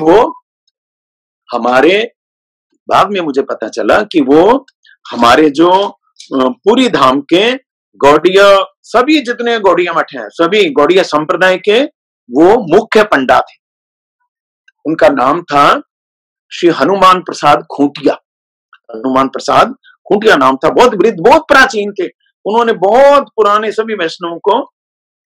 मुझे पता चला कि वो हमारे जो पूरी धाम के गौड़िया, सभी जितने गौड़िया मठ हैं, सभी गौड़िया संप्रदाय के वो मुख्य पंडित थे। उनका नाम था श्री हनुमान प्रसाद खूंटिया। हनुमान प्रसाद खूंटिया नाम था, बहुत वृद्ध, बहुत प्राचीन थे। उन्होंने बहुत पुराने सभी वैष्णवों को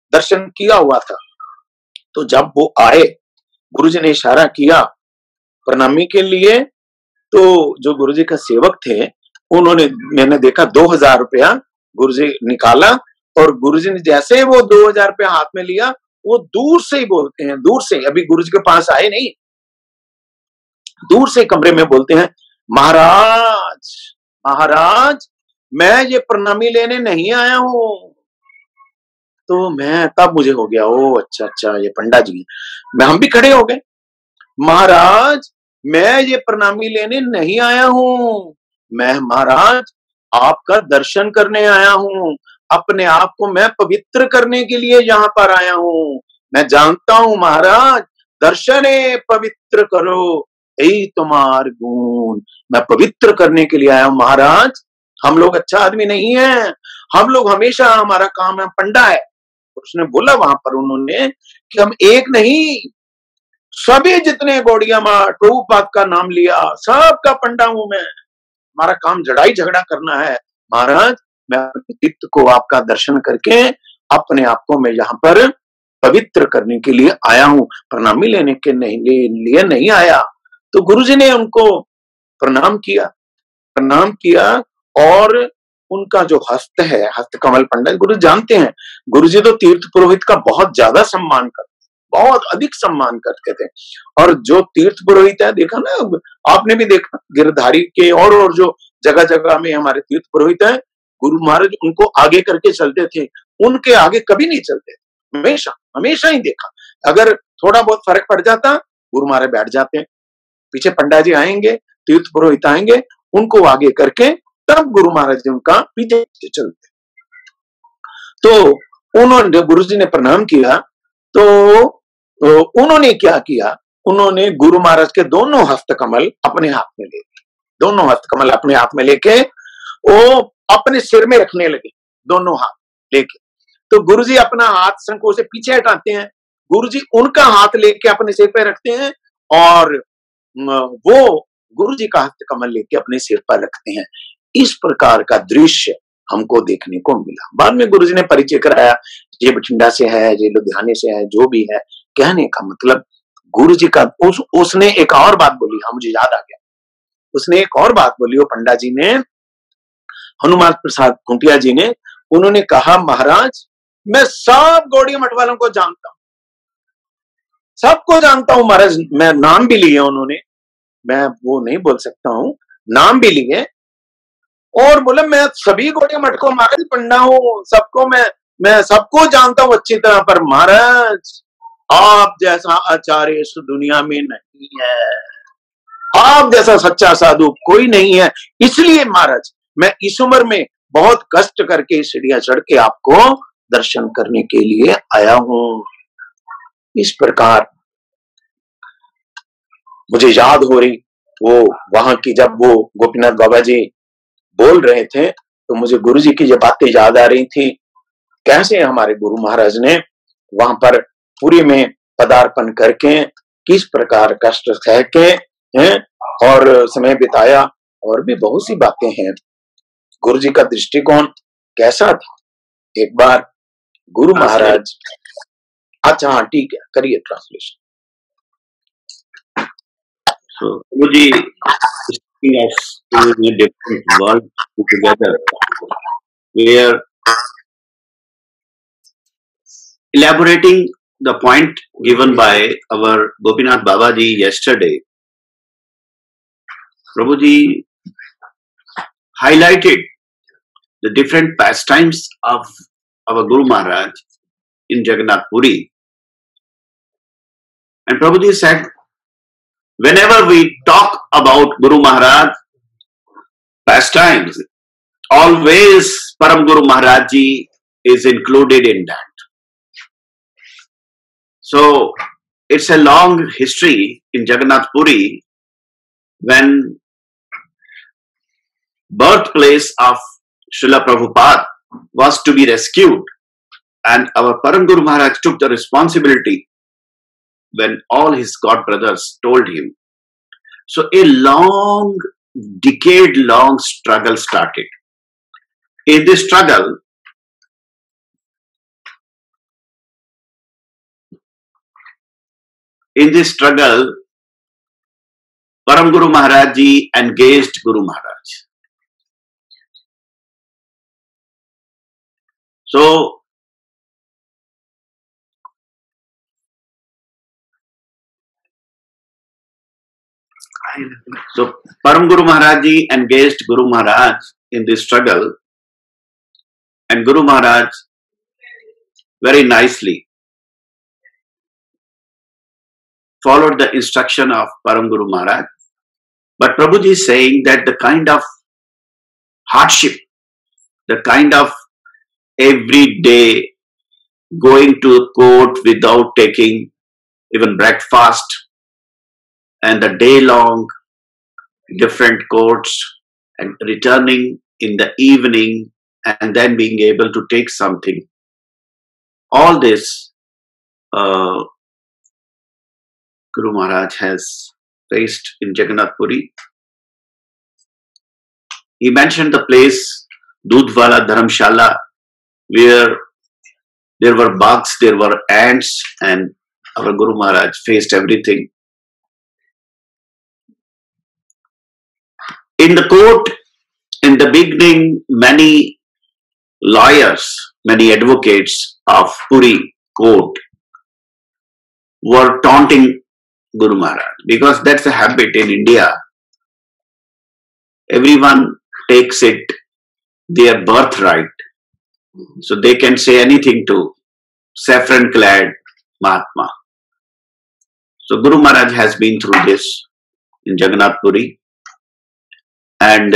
दर्शन किया हुआ था। तो जब वो आए, गुरुजी ने इशारा किया प्रणामी के लिए, तो जो गुरुजी का सेवक थे उन्होंने, मैंने देखा 2000 रुपया गुरुजी निकाला, और गुरुजी ने जैसे वो 2000 रुपया हाथ में लिया, वो दूर से ही बोलते हैं, दूर से, अभी गुरुजी के पास आए नहीं, दूर से कमरे में बोलते हैं, महाराज महाराज मैं ये प्रणामी लेने नहीं आया हूं। तो मैं, तब मुझे हो गया, ओ अच्छा अच्छा ये पंडा जी हैं। हम भी खड़े हो गए, महाराज मैं ये प्रणामी लेने नहीं आया हूं, मैं महाराज आपका दर्शन करने आया हूं, अपने आप को मैं पवित्र करने के लिए यहाँ पर आया हूं। मैं जानता हूं महाराज, दर्शने पवित्र करो यही तुम्हार गुण, मैं पवित्र करने के लिए आया हूं महाराज। हम लोग अच्छा आदमी नहीं है, हम लोग हमेशा, हमारा काम है, पंडा है। उसने बोला वहां पर उन्होंने कि हम एक नहीं, सभी जितने गौड़िया मठ प्रभुपाद का नाम लिया, सबका पंडा हूं मैं, हमारा काम लड़ाई झगड़ा करना है महाराज। मैं अपने चित्त को आपका दर्शन करके अपने आप को मैं यहाँ पर पवित्र करने के लिए आया हूं, प्रणामी लेने के लिए नहीं आया। तो गुरुजी ने उनको प्रणाम किया, और उनका जो हस्त है, हस्त कमल पंडित, गुरु जानते हैं, गुरुजी तो तीर्थ पुरोहित का बहुत ज्यादा सम्मान करते, बहुत अधिक सम्मान करते थे। और जो तीर्थ पुरोहित है, देखा ना, आपने भी देखा गिरधारी के और जो जगह जगह में हमारे तीर्थ पुरोहित है, गुरु महाराज उनको आगे करके चलते थे, उनके आगे कभी नहीं चलते, हमेशा हमेशा ही देखा। अगर थोड़ा बहुत फर्क पड़ जाता, गुरु महाराज बैठ जाते हैं, पीछे पंडा जी आएंगे, तीर्थ पुरोहित आएंगे, उनको आगे करके तब गुरु महाराज उनका पीछे चलते। तो उन्होंने, गुरुजी ने प्रणाम किया, तो उन्होंने क्या किया, उन्होंने गुरु महाराज के दोनों हस्त कमल अपने हाथ में ले, दोनों हस्त कमल अपने हाथ में लेके वो अपने सिर में रखने लगे, दोनों हाथ लेके। तो गुरुजी अपना हाथ शंखों से पीछे हटाते हैं, गुरुजी उनका हाथ लेके अपने सिर पे रखते हैं, और वो गुरुजी का हस्त कमल लेके अपने सिर पर रखते हैं। इस प्रकार का दृश्य हमको देखने को मिला। बाद में गुरुजी ने परिचय कराया, ये बठिंडा से है, ये लुधियाने से है, जो भी है। कहने का मतलब गुरुजी का, उसने एक और बात बोली, हाँ मुझे याद आ गया, उसने एक और बात बोली, वो पंडा जी ने, हनुमान प्रसाद खुंटिया जी ने, उन्होंने कहा महाराज मैं सब गौड़िया मठ वालों को जानता हूं, सबको जानता हूं महाराज। मैं नाम भी लिए उन्होंने, मैं वो नहीं बोल सकता हूं, नाम भी लिए, और बोले मैं सभी गौड़िया मठ को महाराज पंडा हूं, सबको मैं सबको जानता हूं अच्छी तरह, पर महाराज आप जैसा आचार्य इस दुनिया में नहीं है, आप जैसा सच्चा साधु कोई नहीं है, इसलिए महाराज मैं इस उम्र में बहुत कष्ट करके सीढ़ियां चढ़ के आपको दर्शन करने के लिए आया हूं। इस प्रकार मुझे याद हो रही वो वहां की, जब वो गोपीनाथ बाबा जी बोल रहे थे, तो मुझे गुरु जी की ये बातें याद आ रही थी, कैसे हमारे गुरु महाराज ने वहां पर पुरी में पदार्पण करके किस प्रकार कष्ट सह के हैं और समय बिताया, और भी बहुत सी बातें हैं। गुरु जी का दृष्टिकोण कैसा था, एक बार गुरु महाराज, अच्छा हाँ ठीक है, करिए translation. Guru ji speaking of two in a different world together, where elaborating the point given by our Gopinath Babaji yesterday, Prabhuji highlighted the different pastimes of our Guru Maharaj in Jagannath Puri. And Prabhuji said, whenever we talk about Guru Maharaj pastimes, always Param Guru Maharaj Ji is included in that. So it's a long history in Jagannath Puri, when birthplace of Srila Prabhupada was to be rescued, and our Param Guru Maharaj took the responsibility when all his god brothers told him. So a long, decade-long struggle started. In this struggle, in this struggle, Param Guru Maharaj ji engaged Guru Maharaj. So Param Guru Maharaj ji engaged Guru Maharaj in this struggle, and Guru Maharaj very nicely followed the instruction of Param Guru Maharaj. But Prabhuji is saying that the kind of hardship, the kind of every day going to a court without taking even breakfast, and the day long different courts, and returning in the evening and then being able to take something. All this Guru Maharaj has faced in Jagannath Puri. He mentioned the place Dudhwala Dharamshala, where there were bugs, there were ants, and our Guru Maharaj faced everything. In the court, in the beginning, many lawyers, many advocates of Puri court were taunting Guru Maharaj, because that's a habit in India. Everyone takes it their birthright, so they can say anything to saffron-clad Mahatma. So Guru Maharaj has been through this in Jagannath Puri, and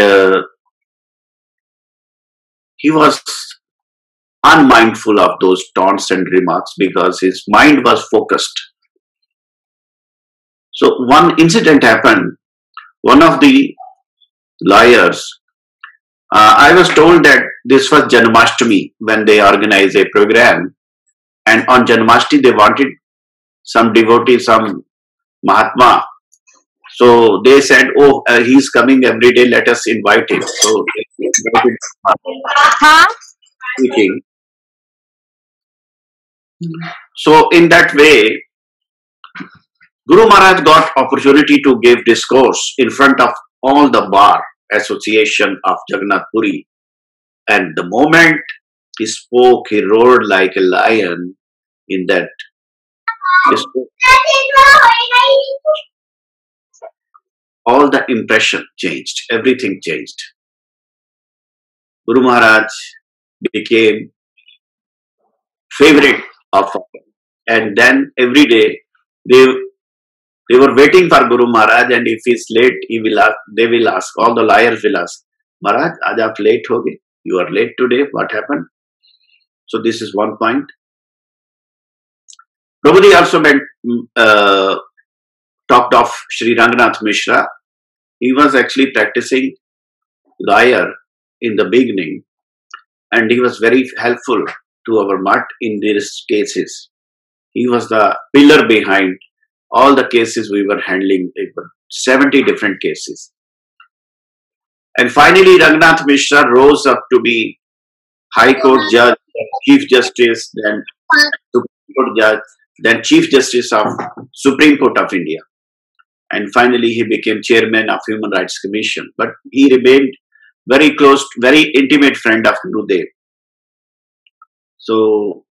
he was unmindful of those taunts and remarks because his mind was focused. So one incident happened. One of the lawyers, I was told that this was Janmashtami when they organized a program, and on Janmashtami they wanted some devotee, some Mahatma. So they said, oh, he's coming every day, let us invite him. So they invited speaking. So in that way, Guru Maharaj got opportunity to give discourse in front of all the bar association of Jagannath Puri. And the moment he spoke, he roared like a lion in that discourse. All the impression changed, everything changed. Guru Maharaj became favorite of all. And then every day they were waiting for Guru Maharaj, and if he's late, they will ask, all the lawyers will ask, Maharaj, aaj aap late ho gaye? You are late today, what happened? So this is one point. Prabhuji also talked of Sri Ranganath Mishra. He was actually practicing lawyer in the beginning, and he was very helpful to our mutt in these cases. He was the pillar behind all the cases we were handling. It were 70 different cases. And finally, Ranganath Mishra rose up to be High Court Judge, Chief Justice, then Supreme Court Judge, then Chief Justice of Supreme Court of India. And finally, he became Chairman of Human Rights Commission. But he remained very close, very intimate friend of Gurudev. So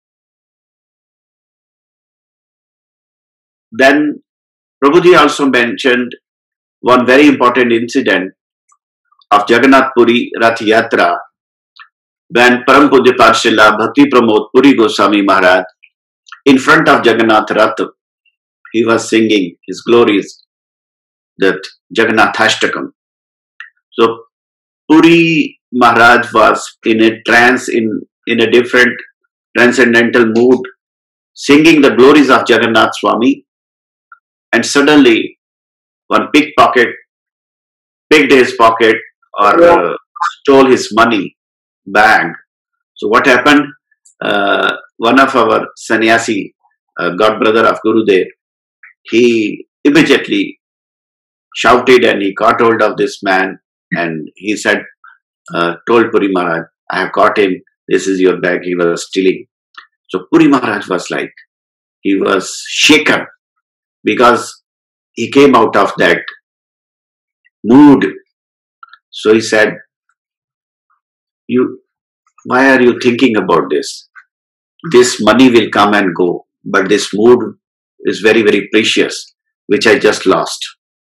then Prabhuji also mentioned one very important incident of Jagannath Puri Rath Yatra, when Param Pujya Srila Bhakti Pramod Puri Goswami Maharaj, in front of Jagannath Rath, he was singing his glories, that Jagannathashtakam. So Puri Maharaj was in a trance, in a different transcendental mood, singing the glories of Jagannath Swami, and suddenly one pickpocket picked his pocket or stole his money bag. So what happened? One of our sannyasi, godbrother of Gurudev, he immediately shouted and he caught hold of this man, and he said, told Puri Maharaj, I have caught him, this is your bag, he was stealing. So Puri Maharaj was like, he was shaken. because he came out of that mood. So he said, why are you thinking about this? This money will come and go, but this mood is very, very precious, which I just lost.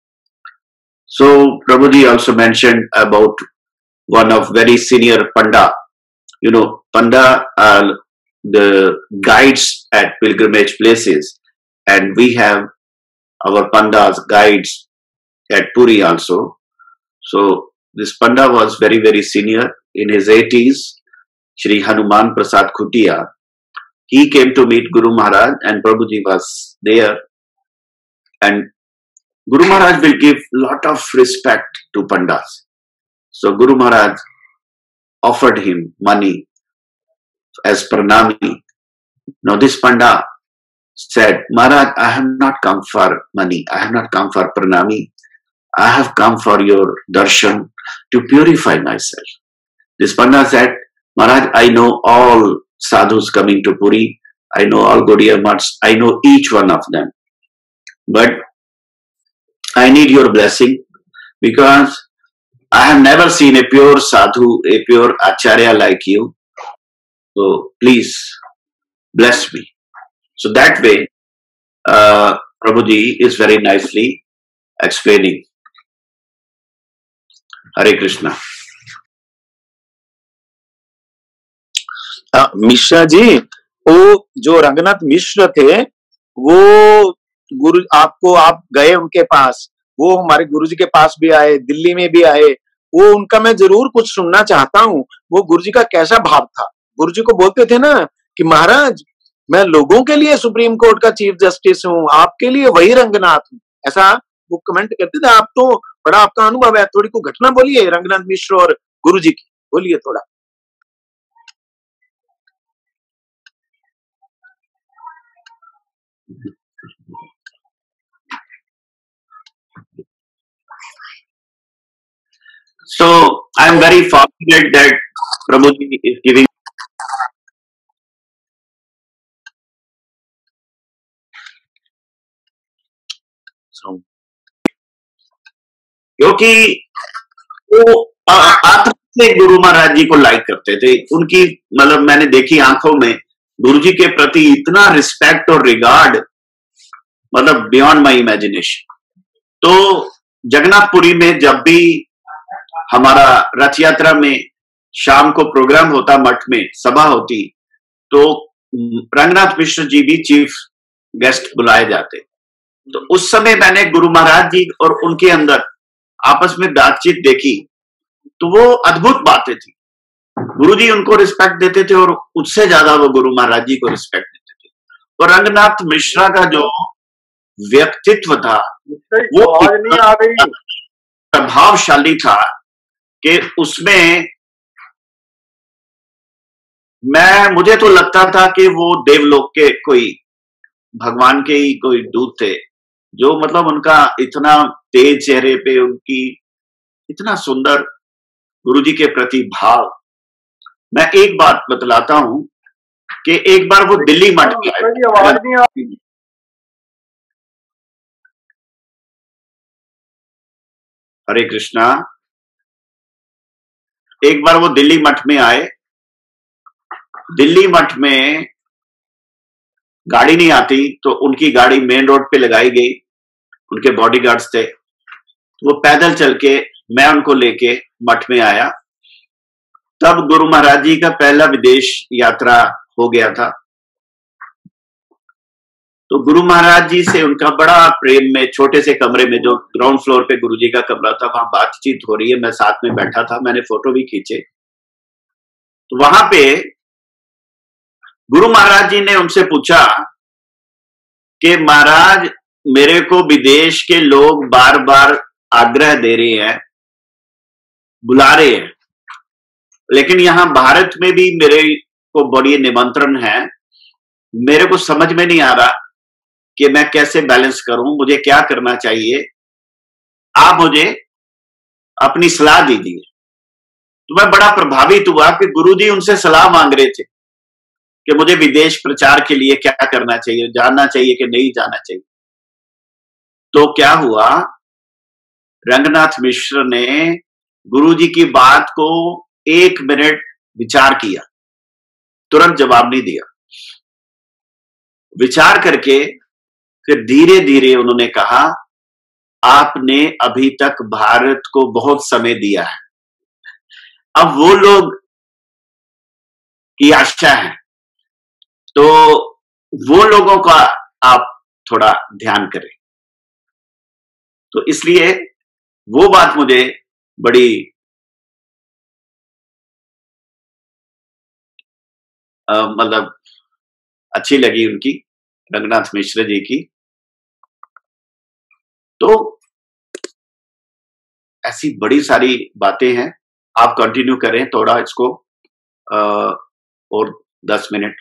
So Prabhuji also mentioned about one of very senior Panda. You know, Panda are the guides at pilgrimage places, and we have our Pandas guides at Puri also. So this Panda was very, very senior, in his 80s, Shri Hanuman Prasad Khutia. He came to meet Guru Maharaj, and Prabhuji was there. And Guru Maharaj will give lot of respect to Pandas. So Guru Maharaj offered him money as pranami. Now this Panda said, Maharaj, I have not come for money. I have not come for pranami. I have come for your darshan to purify myself. This Panda said, Maharaj, I know all sadhus coming to Puri. I know all Gaudiya Maths. I know each one of them. But I need your blessing, because I have never seen a pure sadhu, a pure acharya like you. So please bless me. So that way, Prabhuji is very nicely explaining. Hare Krishna. Mishra ji, वो जो रंगनाथ मिश्र थे, वो गुरु आपको, आप गए उनके पास, वो हमारे गुरुजी के पास भी आए, दिल्ली में भी आए, वो उनका मैं जरूर कुछ सुनना चाहता हूँ। वो गुरुजी का कैसा भाव था? गुरुजी को बोलते थे ना कि महाराज, मैं लोगों के लिए सुप्रीम कोर्ट का चीफ जस्टिस हूँ, आपके लिए वही रंगनाथ हूँ, ऐसा वो कमेंट करते थे। आप तो बड़ा आपका अनुभव है, थोड़ी को घटना बोलिए रंगनाथ मिश्र और गुरुजी की, बोलिए थोड़ा। So I am very fortunate that Prabhuji is giving. So, क्योंकि वो आत्मा से गुरु महाराज जी को लाइक करते थे। उनकी मतलब मैंने देखी आंखों में गुरु जी के प्रति इतना रिस्पेक्ट और रिगार्ड, मतलब बियॉन्ड माई इमेजिनेशन। तो जगन्नाथपुरी में जब भी हमारा रथ यात्रा में शाम को प्रोग्राम होता, मठ में सभा होती, तो रंगनाथ मिश्र जी भी चीफ गेस्ट बुलाए जाते। तो उस समय मैंने गुरु महाराज जी और उनके अंदर आपस में बातचीत देखी, तो वो अद्भुत बातें थी। गुरु जी उनको रिस्पेक्ट देते थे और उससे ज्यादा वो गुरु महाराज जी को रिस्पेक्ट देते थे। और रंगनाथ मिश्रा का जो व्यक्तित्व था वो प्रभावशाली था कि उसमें मुझे तो लगता था कि वो देवलोक के कोई भगवान के ही कोई दूत थे, जो मतलब उनका इतना तेज चेहरे पे, उनकी इतना सुंदर गुरुजी के प्रति भाव। मैं एक बात बतलाता हूं कि एक बार वो दिल्ली मठ में आए। हरे कृष्णा। एक बार वो दिल्ली मठ में आए। दिल्ली मठ में गाड़ी नहीं आती, तो उनकी गाड़ी मेन रोड पे लगाई गई, उनके बॉडीगार्ड्स थे, तो वो पैदल चल के मैं उनको लेके मठ में आया। तब गुरु महाराज जी का पहला विदेश यात्रा हो गया था। तो गुरु महाराज जी से उनका बड़ा प्रेम में, छोटे से कमरे में, जो ग्राउंड फ्लोर पे गुरु जी का कमरा था, वहां बातचीत हो रही है, मैं साथ में बैठा था, मैंने फोटो भी खींचे। तो वहां पे गुरु महाराज जी ने उनसे पूछा कि महाराज, मेरे को विदेश के लोग बार बार आग्रह दे रहे हैं, बुला रहे हैं, लेकिन यहां भारत में भी मेरे को बड़ी निमंत्रण है, मेरे को समझ में नहीं आ रहा कि मैं कैसे बैलेंस करूं, मुझे क्या करना चाहिए, आप मुझे अपनी सलाह दीजिए। तो मैं बड़ा प्रभावित हुआ कि गुरुजी उनसे सलाह मांग रहे थे कि मुझे विदेश प्रचार के लिए क्या करना चाहिए, जाना चाहिए कि नहीं जाना चाहिए। तो क्या हुआ, रंगनाथ मिश्र ने गुरुजी की बात को 1 मिनट विचार किया, तुरंत जवाब नहीं दिया। विचार करके फिर धीरे धीरे उन्होंने कहा, आपने अभी तक भारत को बहुत समय दिया है, अब वो लोग की आशा है, तो वो लोगों का आप थोड़ा ध्यान करें। तो इसलिए वो बात मुझे बड़ी मतलब अच्छी लगी उनकी, रंगनाथ मिश्र जी की। तो ऐसी बड़ी सारी बातें हैं, आप कंटिन्यू करें थोड़ा इसको और 10 मिनट।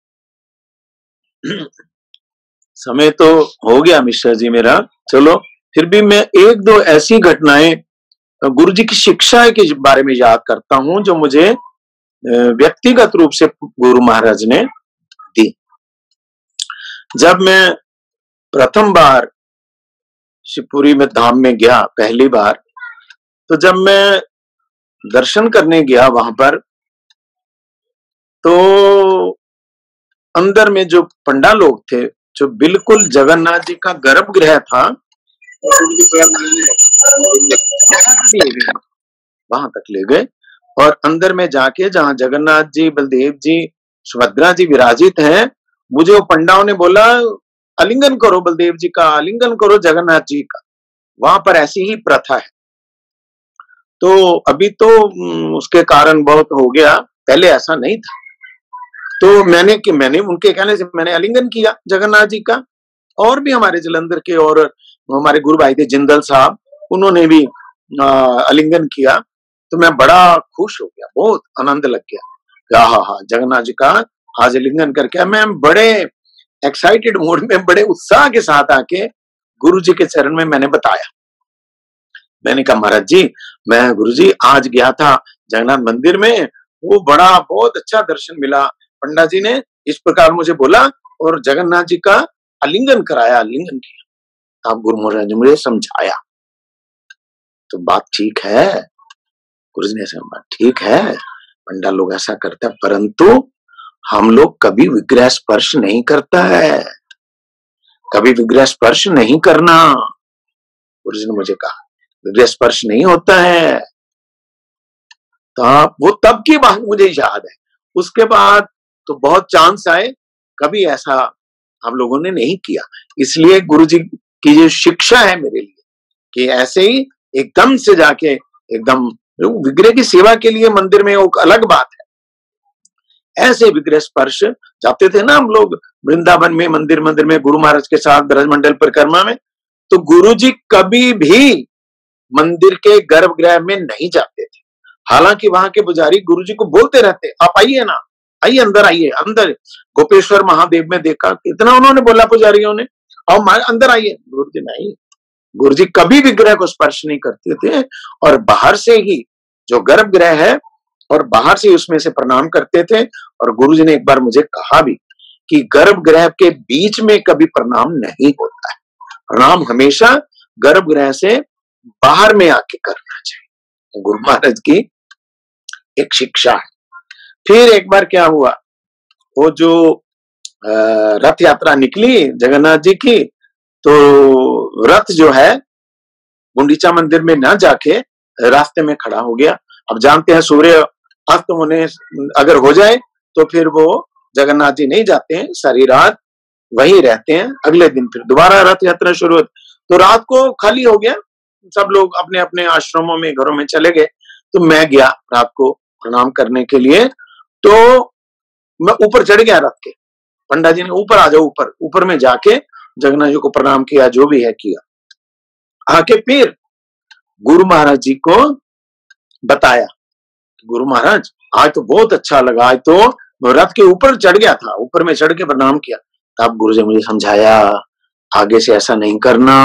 समय तो हो गया मिश्रा जी मेरा, चलो फिर भी मैं 1-2 ऐसी घटनाएं गुरु जी की शिक्षा के बारे में याद करता हूं जो मुझे व्यक्तिगत रूप से गुरु महाराज ने दी। जब मैं प्रथम बार शिवपुरी में धाम में गया पहली बार, तो जब मैं दर्शन करने गया वहां पर, तो अंदर में जो पंडा लोग थे, जो बिल्कुल जगन्नाथ जी का गर्भगृह था, वहां तक ले गए और अंदर में जाके जहां जगन्नाथ जी, बलदेव जी, सुभद्रा जी विराजित हैं, मुझे वो पंडाओं ने बोला आलिंगन करो बलदेव जी का, आलिंगन करो जगन्नाथ जी का। वहां पर ऐसी ही प्रथा है। तो अभी तो उसके कारण बहुत हो गया, पहले ऐसा नहीं था। तो मैंने उनके कहने से मैंने आलिंगन किया जगन्नाथ जी का, और भी हमारे जलंधर के और हमारे गुरु भाई थे जिंदल साहब, उन्होंने भी आलिंगन किया। तो मैं बड़ा खुश हो गया, बहुत आनंद लग गया, हाँ जगन्नाथ जी का आज आलिंगन करके मैं बड़े एक्साइटेड मूड में, बड़े उत्साह के साथ आके गुरु जी के चरण में मैंने बताया। मैंने कहा महाराज जी, मैं गुरु जी आज गया था जगन्नाथ मंदिर में, वो बड़ा बहुत अच्छा दर्शन मिला, पंडा जी ने इस प्रकार मुझे बोला और जगन्नाथ जी का आलिंगन कराया, आलिंगन किया। आप गुरु महाराज ने मुझे समझाया, तो बात ठीक है, गुरु जी ने समझा ठीक है, पंडा लोग ऐसा करते हैं, परंतु हम लोग कभी विग्रह स्पर्श नहीं करता है, कभी विग्रह स्पर्श नहीं करना। गुरु जी ने मुझे कहा विग्रह स्पर्श नहीं होता है। तो वो तब की बात मुझे याद है। उसके बाद तो बहुत चांस आए, कभी ऐसा हम लोगों ने नहीं किया। इसलिए गुरु जी की जो शिक्षा है मेरे लिए कि ऐसे ही एकदम से जाके एकदम विग्रह की सेवा के लिए मंदिर में वो अलग बात है। ऐसे विग्रह स्पर्श जाते थे ना हम लोग वृंदावन में, मंदिर में गुरु महाराज के साथ ब्रजमंडल परिक्रमा में, तो गुरु जी कभी भी मंदिर के गर्भगृह में नहीं जाते थे। हालांकि वहां के पुजारी गुरु जी को बोलते रहते, आप आइए ना, आइए अंदर, आइए अंदर। गोपेश्वर महादेव में देखा कितना उन्होंने बोला पुजारियों ने, और अंदर आइए। गुरु जी नहीं, गुरु जी कभी विग्रह को स्पर्श नहीं करते थे, और बाहर से ही जो गर्भगृह है और बाहर से उसमें से प्रणाम करते थे। और गुरु जी ने एक बार मुझे कहा भी कि गर्भगृह के बीच में कभी प्रणाम नहीं होता है, प्रणाम हमेशा गर्भगृह से बाहर में आके करना चाहिए। गुरु महाराज की एक शिक्षा है। फिर एक बार क्या हुआ, वो जो रथ यात्रा निकली जगन्नाथ जी की, तो रथ जो है गुंडीचा मंदिर में ना जाके रास्ते में खड़ा हो गया। अब जानते हैं सूर्य अस्त होने अगर हो जाए तो फिर वो जगन्नाथ जी नहीं जाते हैं, सारी रात वहीं रहते हैं, अगले दिन फिर दोबारा रथ यात्रा शुरू होती। तो रात को खाली हो गया, सब लोग अपने अपने आश्रमों में, घरों में चले गए। तो मैं गया रात को प्रणाम करने के लिए, तो मैं ऊपर चढ़ गया रथ के। पंडा जी ने ऊपर आ जाओ, ऊपर ऊपर में जाके जगन्नाथ जी को प्रणाम किया, जो भी है किया। आके फिर गुरु महाराज जी को बताया, गुरु महाराज आज तो बहुत अच्छा लगा, आज तो रथ के ऊपर चढ़ गया था, ऊपर में चढ़ के प्रणाम किया। तब गुरु जी मुझे समझाया आगे से ऐसा नहीं करना,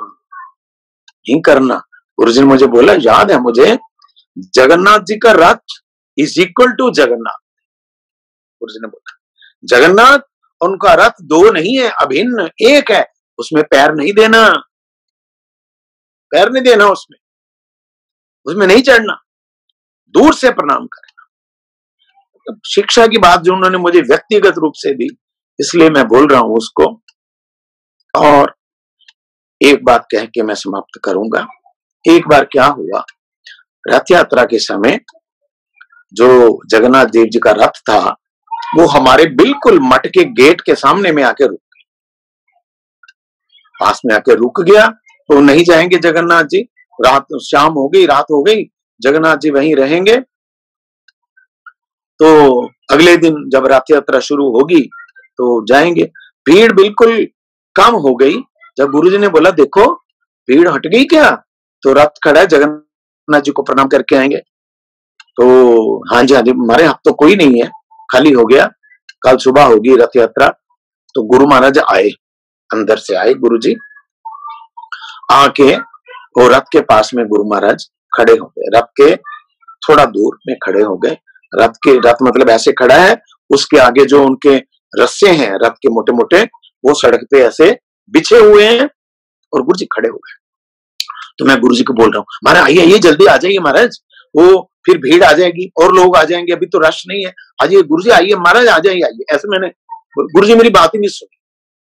नहीं करना। गुरु जी ने मुझे बोला, याद है मुझे, जगन्नाथ जी का रथ इज इक्वल टू जगन्नाथ। गुरु जी ने बोला जगन्नाथ उनका रथ दो नहीं है, अभिन्न एक है, उसमें पैर नहीं देना। पैर नहीं देना, उसमें नहीं चढ़ना, दूर से प्रणाम करना। शिक्षा की बात जो उन्होंने मुझे व्यक्तिगत रूप से दी, इसलिए मैं बोल रहा हूं उसको। और एक बात कह के मैं समाप्त करूंगा। एक बार क्या हुआ, रथ यात्रा के समय जो जगन्नाथ देव जी का रथ था वो हमारे बिल्कुल मठ के गेट के सामने में आके रुक गया, पास में आके रुक गया। तो नहीं जाएंगे जगन्नाथ जी, रात शाम हो गई, रात हो गई, जगन्नाथ जी वहीं रहेंगे। तो अगले दिन जब रथ यात्रा शुरू होगी तो जाएंगे। भीड़ बिल्कुल कम हो गई। जब गुरुजी ने बोला देखो भीड़ हट गई क्या, तो रथ खड़ा है, जगन्नाथ जी को प्रणाम करके आएंगे। तो हाँ जी हमारे यहाँ तो कोई नहीं है, खाली हो गया, कल सुबह होगी रथ यात्रा। तो गुरु महाराज आए, अंदर से आए गुरुजी, आके वो रथ के पास में गुरु महाराज खड़े हो गए, रथ के थोड़ा दूर में खड़े हो गए। रथ मतलब ऐसे खड़ा है, उसके आगे जो उनके रस्से हैं रथ के मोटे मोटे, वो सड़क पे ऐसे बिछे हुए हैं और गुरुजी खड़े हो गए। तो मैं गुरुजी को बोल रहा हूँ, महाराज आइए आइए जल्दी आ जाइए महाराज, वो फिर भीड़ आ जाएगी और लोग आ जाएंगे, अभी तो रश नहीं है, आइए गुरुजी आइए महाराज आ जाइए आइए। ऐसे मैंने, गुरुजी मेरी बात ही नहीं सुनी।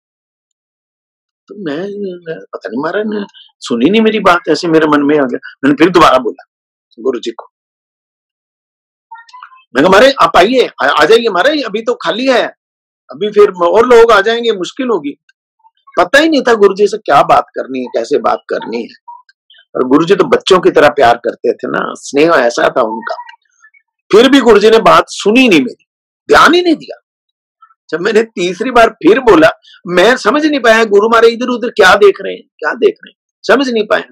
तो मैं पता नहीं महाराज ने सुनी नहीं मेरी बात, ऐसे मेरे मन में आ गया। मैंने फिर दोबारा बोला गुरुजी को, मैं कहा महाराज आप आइए आ जाइए महाराज, अभी तो खाली है, अभी फिर और लोग आ जाएंगे, मुश्किल होगी। पता ही नहीं था गुरुजी से क्या बात करनी है, कैसे बात करनी है। और गुरुजी तो बच्चों की तरह प्यार करते थे ना, स्नेह ऐसा था उनका। फिर भी गुरुजी ने बात सुनी नहीं मेरी, ध्यान ही नहीं दिया। जब मैंने तीसरी बार फिर बोला, मैं समझ नहीं पाया गुरु महाराज इधर उधर क्या देख रहे हैं, क्या देख रहे हैं, समझ नहीं पाया।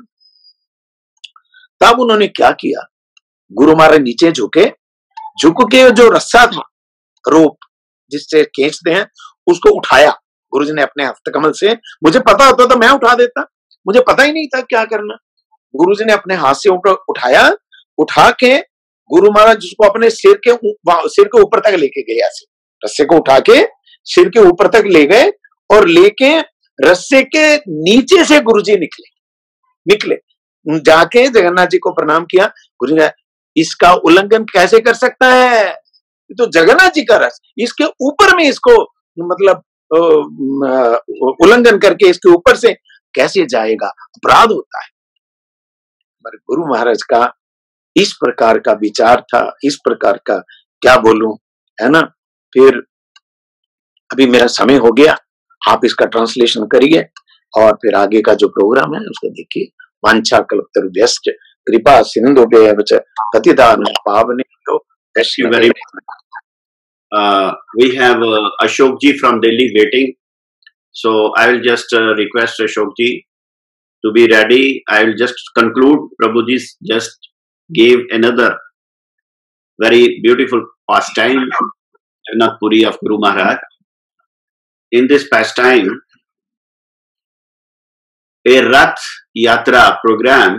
तब उन्होंने क्या किया, गुरु महाराज नीचे झुक के जो रस्सा था, रोप जिससे खींचते हैं, उसको उठाया गुरुजी ने अपने हस्तकमल से। मुझे पता होता तो मैं उठा देता, मुझे पता ही नहीं था क्या करना। गुरुजी ने अपने हाथ से उठाया, उठा के गुरु महाराज जिसको अपने सिर के ऊपर तक लेके गए, ऐसे रस्से को उठा के सिर के ऊपर तक ले गए, और लेके रस्से के नीचे से गुरुजी निकले, जाके जगन्नाथ जी को प्रणाम किया। गुरुजी ने, इसका उल्लंघन कैसे कर सकता है, ये तो जगन्नाथ जी का रस, इसके ऊपर में इसको मतलब उल्लंघन करके इसके ऊपर से कैसे जाएगा, अपराध होता है। पर गुरु महाराज का इस प्रकार का विचार था, इस प्रकार का क्या बोलूं, है ना। फिर अभी मेरा समय हो गया, आप इसका ट्रांसलेशन करिए और फिर आगे का जो प्रोग्राम है उसको देखिए। वांछा कल्पतरुभ्यश्च कृपा सिंधुभ्यश्च पतितानां पावनेभ्यो वैष्णवेभ्यो। We have Ashok ji from Delhi waiting, so I will just request Ashok ji to be ready. I will just conclude. Prabhu ji just gave another very beautiful pastime, Jagannath Puri of Guru Maharaj. In this pastime, a Rath Yatra program,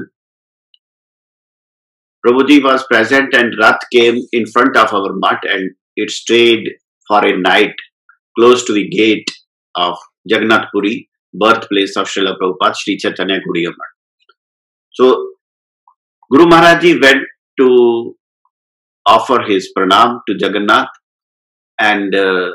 Prabhu ji was present and Rath came in front of our mat and it stayed for a night close to the gate of Jagannath Puri, birthplace of Srila Prabhupada, Sri Chaitanya Gaudiya Math. So, Guru Maharaj ji went to offer his pranam to Jagannath, and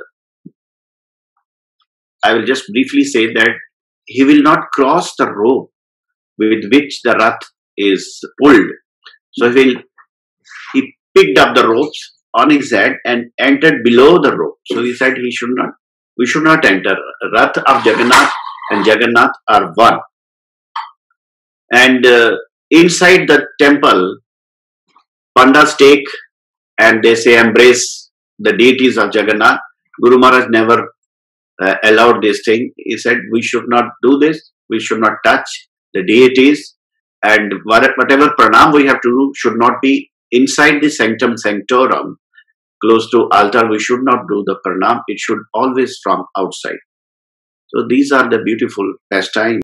I will just briefly say that he will not cross the rope with which the Rath is pulled. So, he picked up the ropes on his head and entered below the rope. So he said we should not enter. Rath of Jagannath and Jagannath are one. And inside the temple, Pandas take and they say embrace the deities of Jagannath. Guru Maharaj never allowed this thing. He said we should not do this. We should not touch the deities, and whatever pranam we have to do should not be inside the sanctum sanctorum, close to altar. We should not do the pranam. It should always from outside. So these are the beautiful pastimes